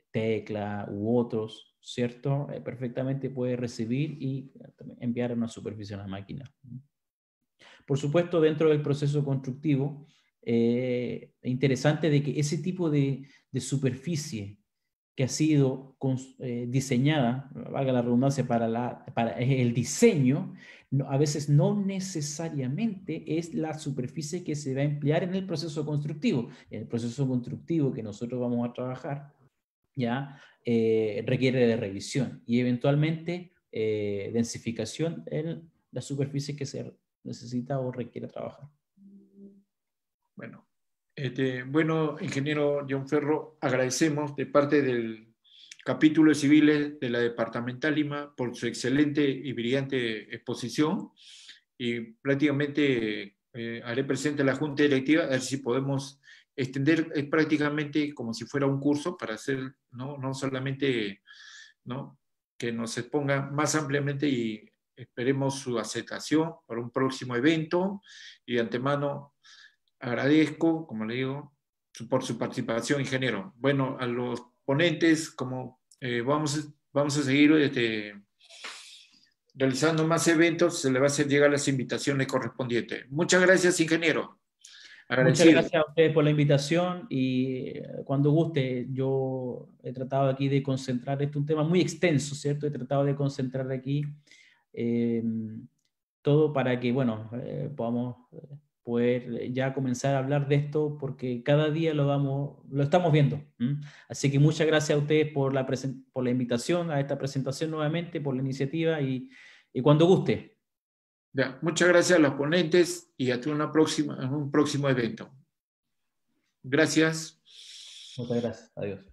Tecla u otros, ¿cierto? Eh, perfectamente puede recibir y enviar a una superficie a la máquina. Por supuesto, dentro del proceso constructivo, eh, interesante de que ese tipo de, de superficie que ha sido eh, diseñada, valga la redundancia, para, la, para el diseño, no, a veces no necesariamente es la superficie que se va a emplear en el proceso constructivo. En el proceso constructivo que nosotros vamos a trabajar, ya eh, requiere de revisión y eventualmente eh, densificación en la superficie que se necesita o requiere trabajar. Bueno, este, bueno, ingeniero John Ferro, agradecemos de parte del capítulo de civiles de la Departamental Lima por su excelente y brillante exposición y prácticamente eh, haré presente a la Junta Directiva a ver si podemos extender es prácticamente como si fuera un curso para hacer, no, no solamente, ¿no?, que nos exponga más ampliamente y esperemos su aceptación para un próximo evento y de antemano agradezco, como le digo, su, por su participación, ingeniero. Bueno, a los ponentes, como eh, vamos, vamos a seguir este, realizando más eventos, se le va a hacer llegar las invitaciones correspondientes. Muchas gracias, ingeniero. Muchas Agradecido. gracias a ustedes por la invitación y cuando guste, yo he tratado aquí de concentrar, esto es un tema muy extenso, ¿cierto? He tratado de concentrar aquí eh, todo para que, bueno, eh, podamos poder ya comenzar a hablar de esto porque cada día lo, vamos, lo estamos viendo. ¿m? Así que muchas gracias a ustedes por la, por la invitación a esta presentación nuevamente, por la iniciativa y, y cuando guste. Ya, muchas gracias a los ponentes y hasta una próxima, un próximo evento. Gracias. Muchas gracias. Adiós.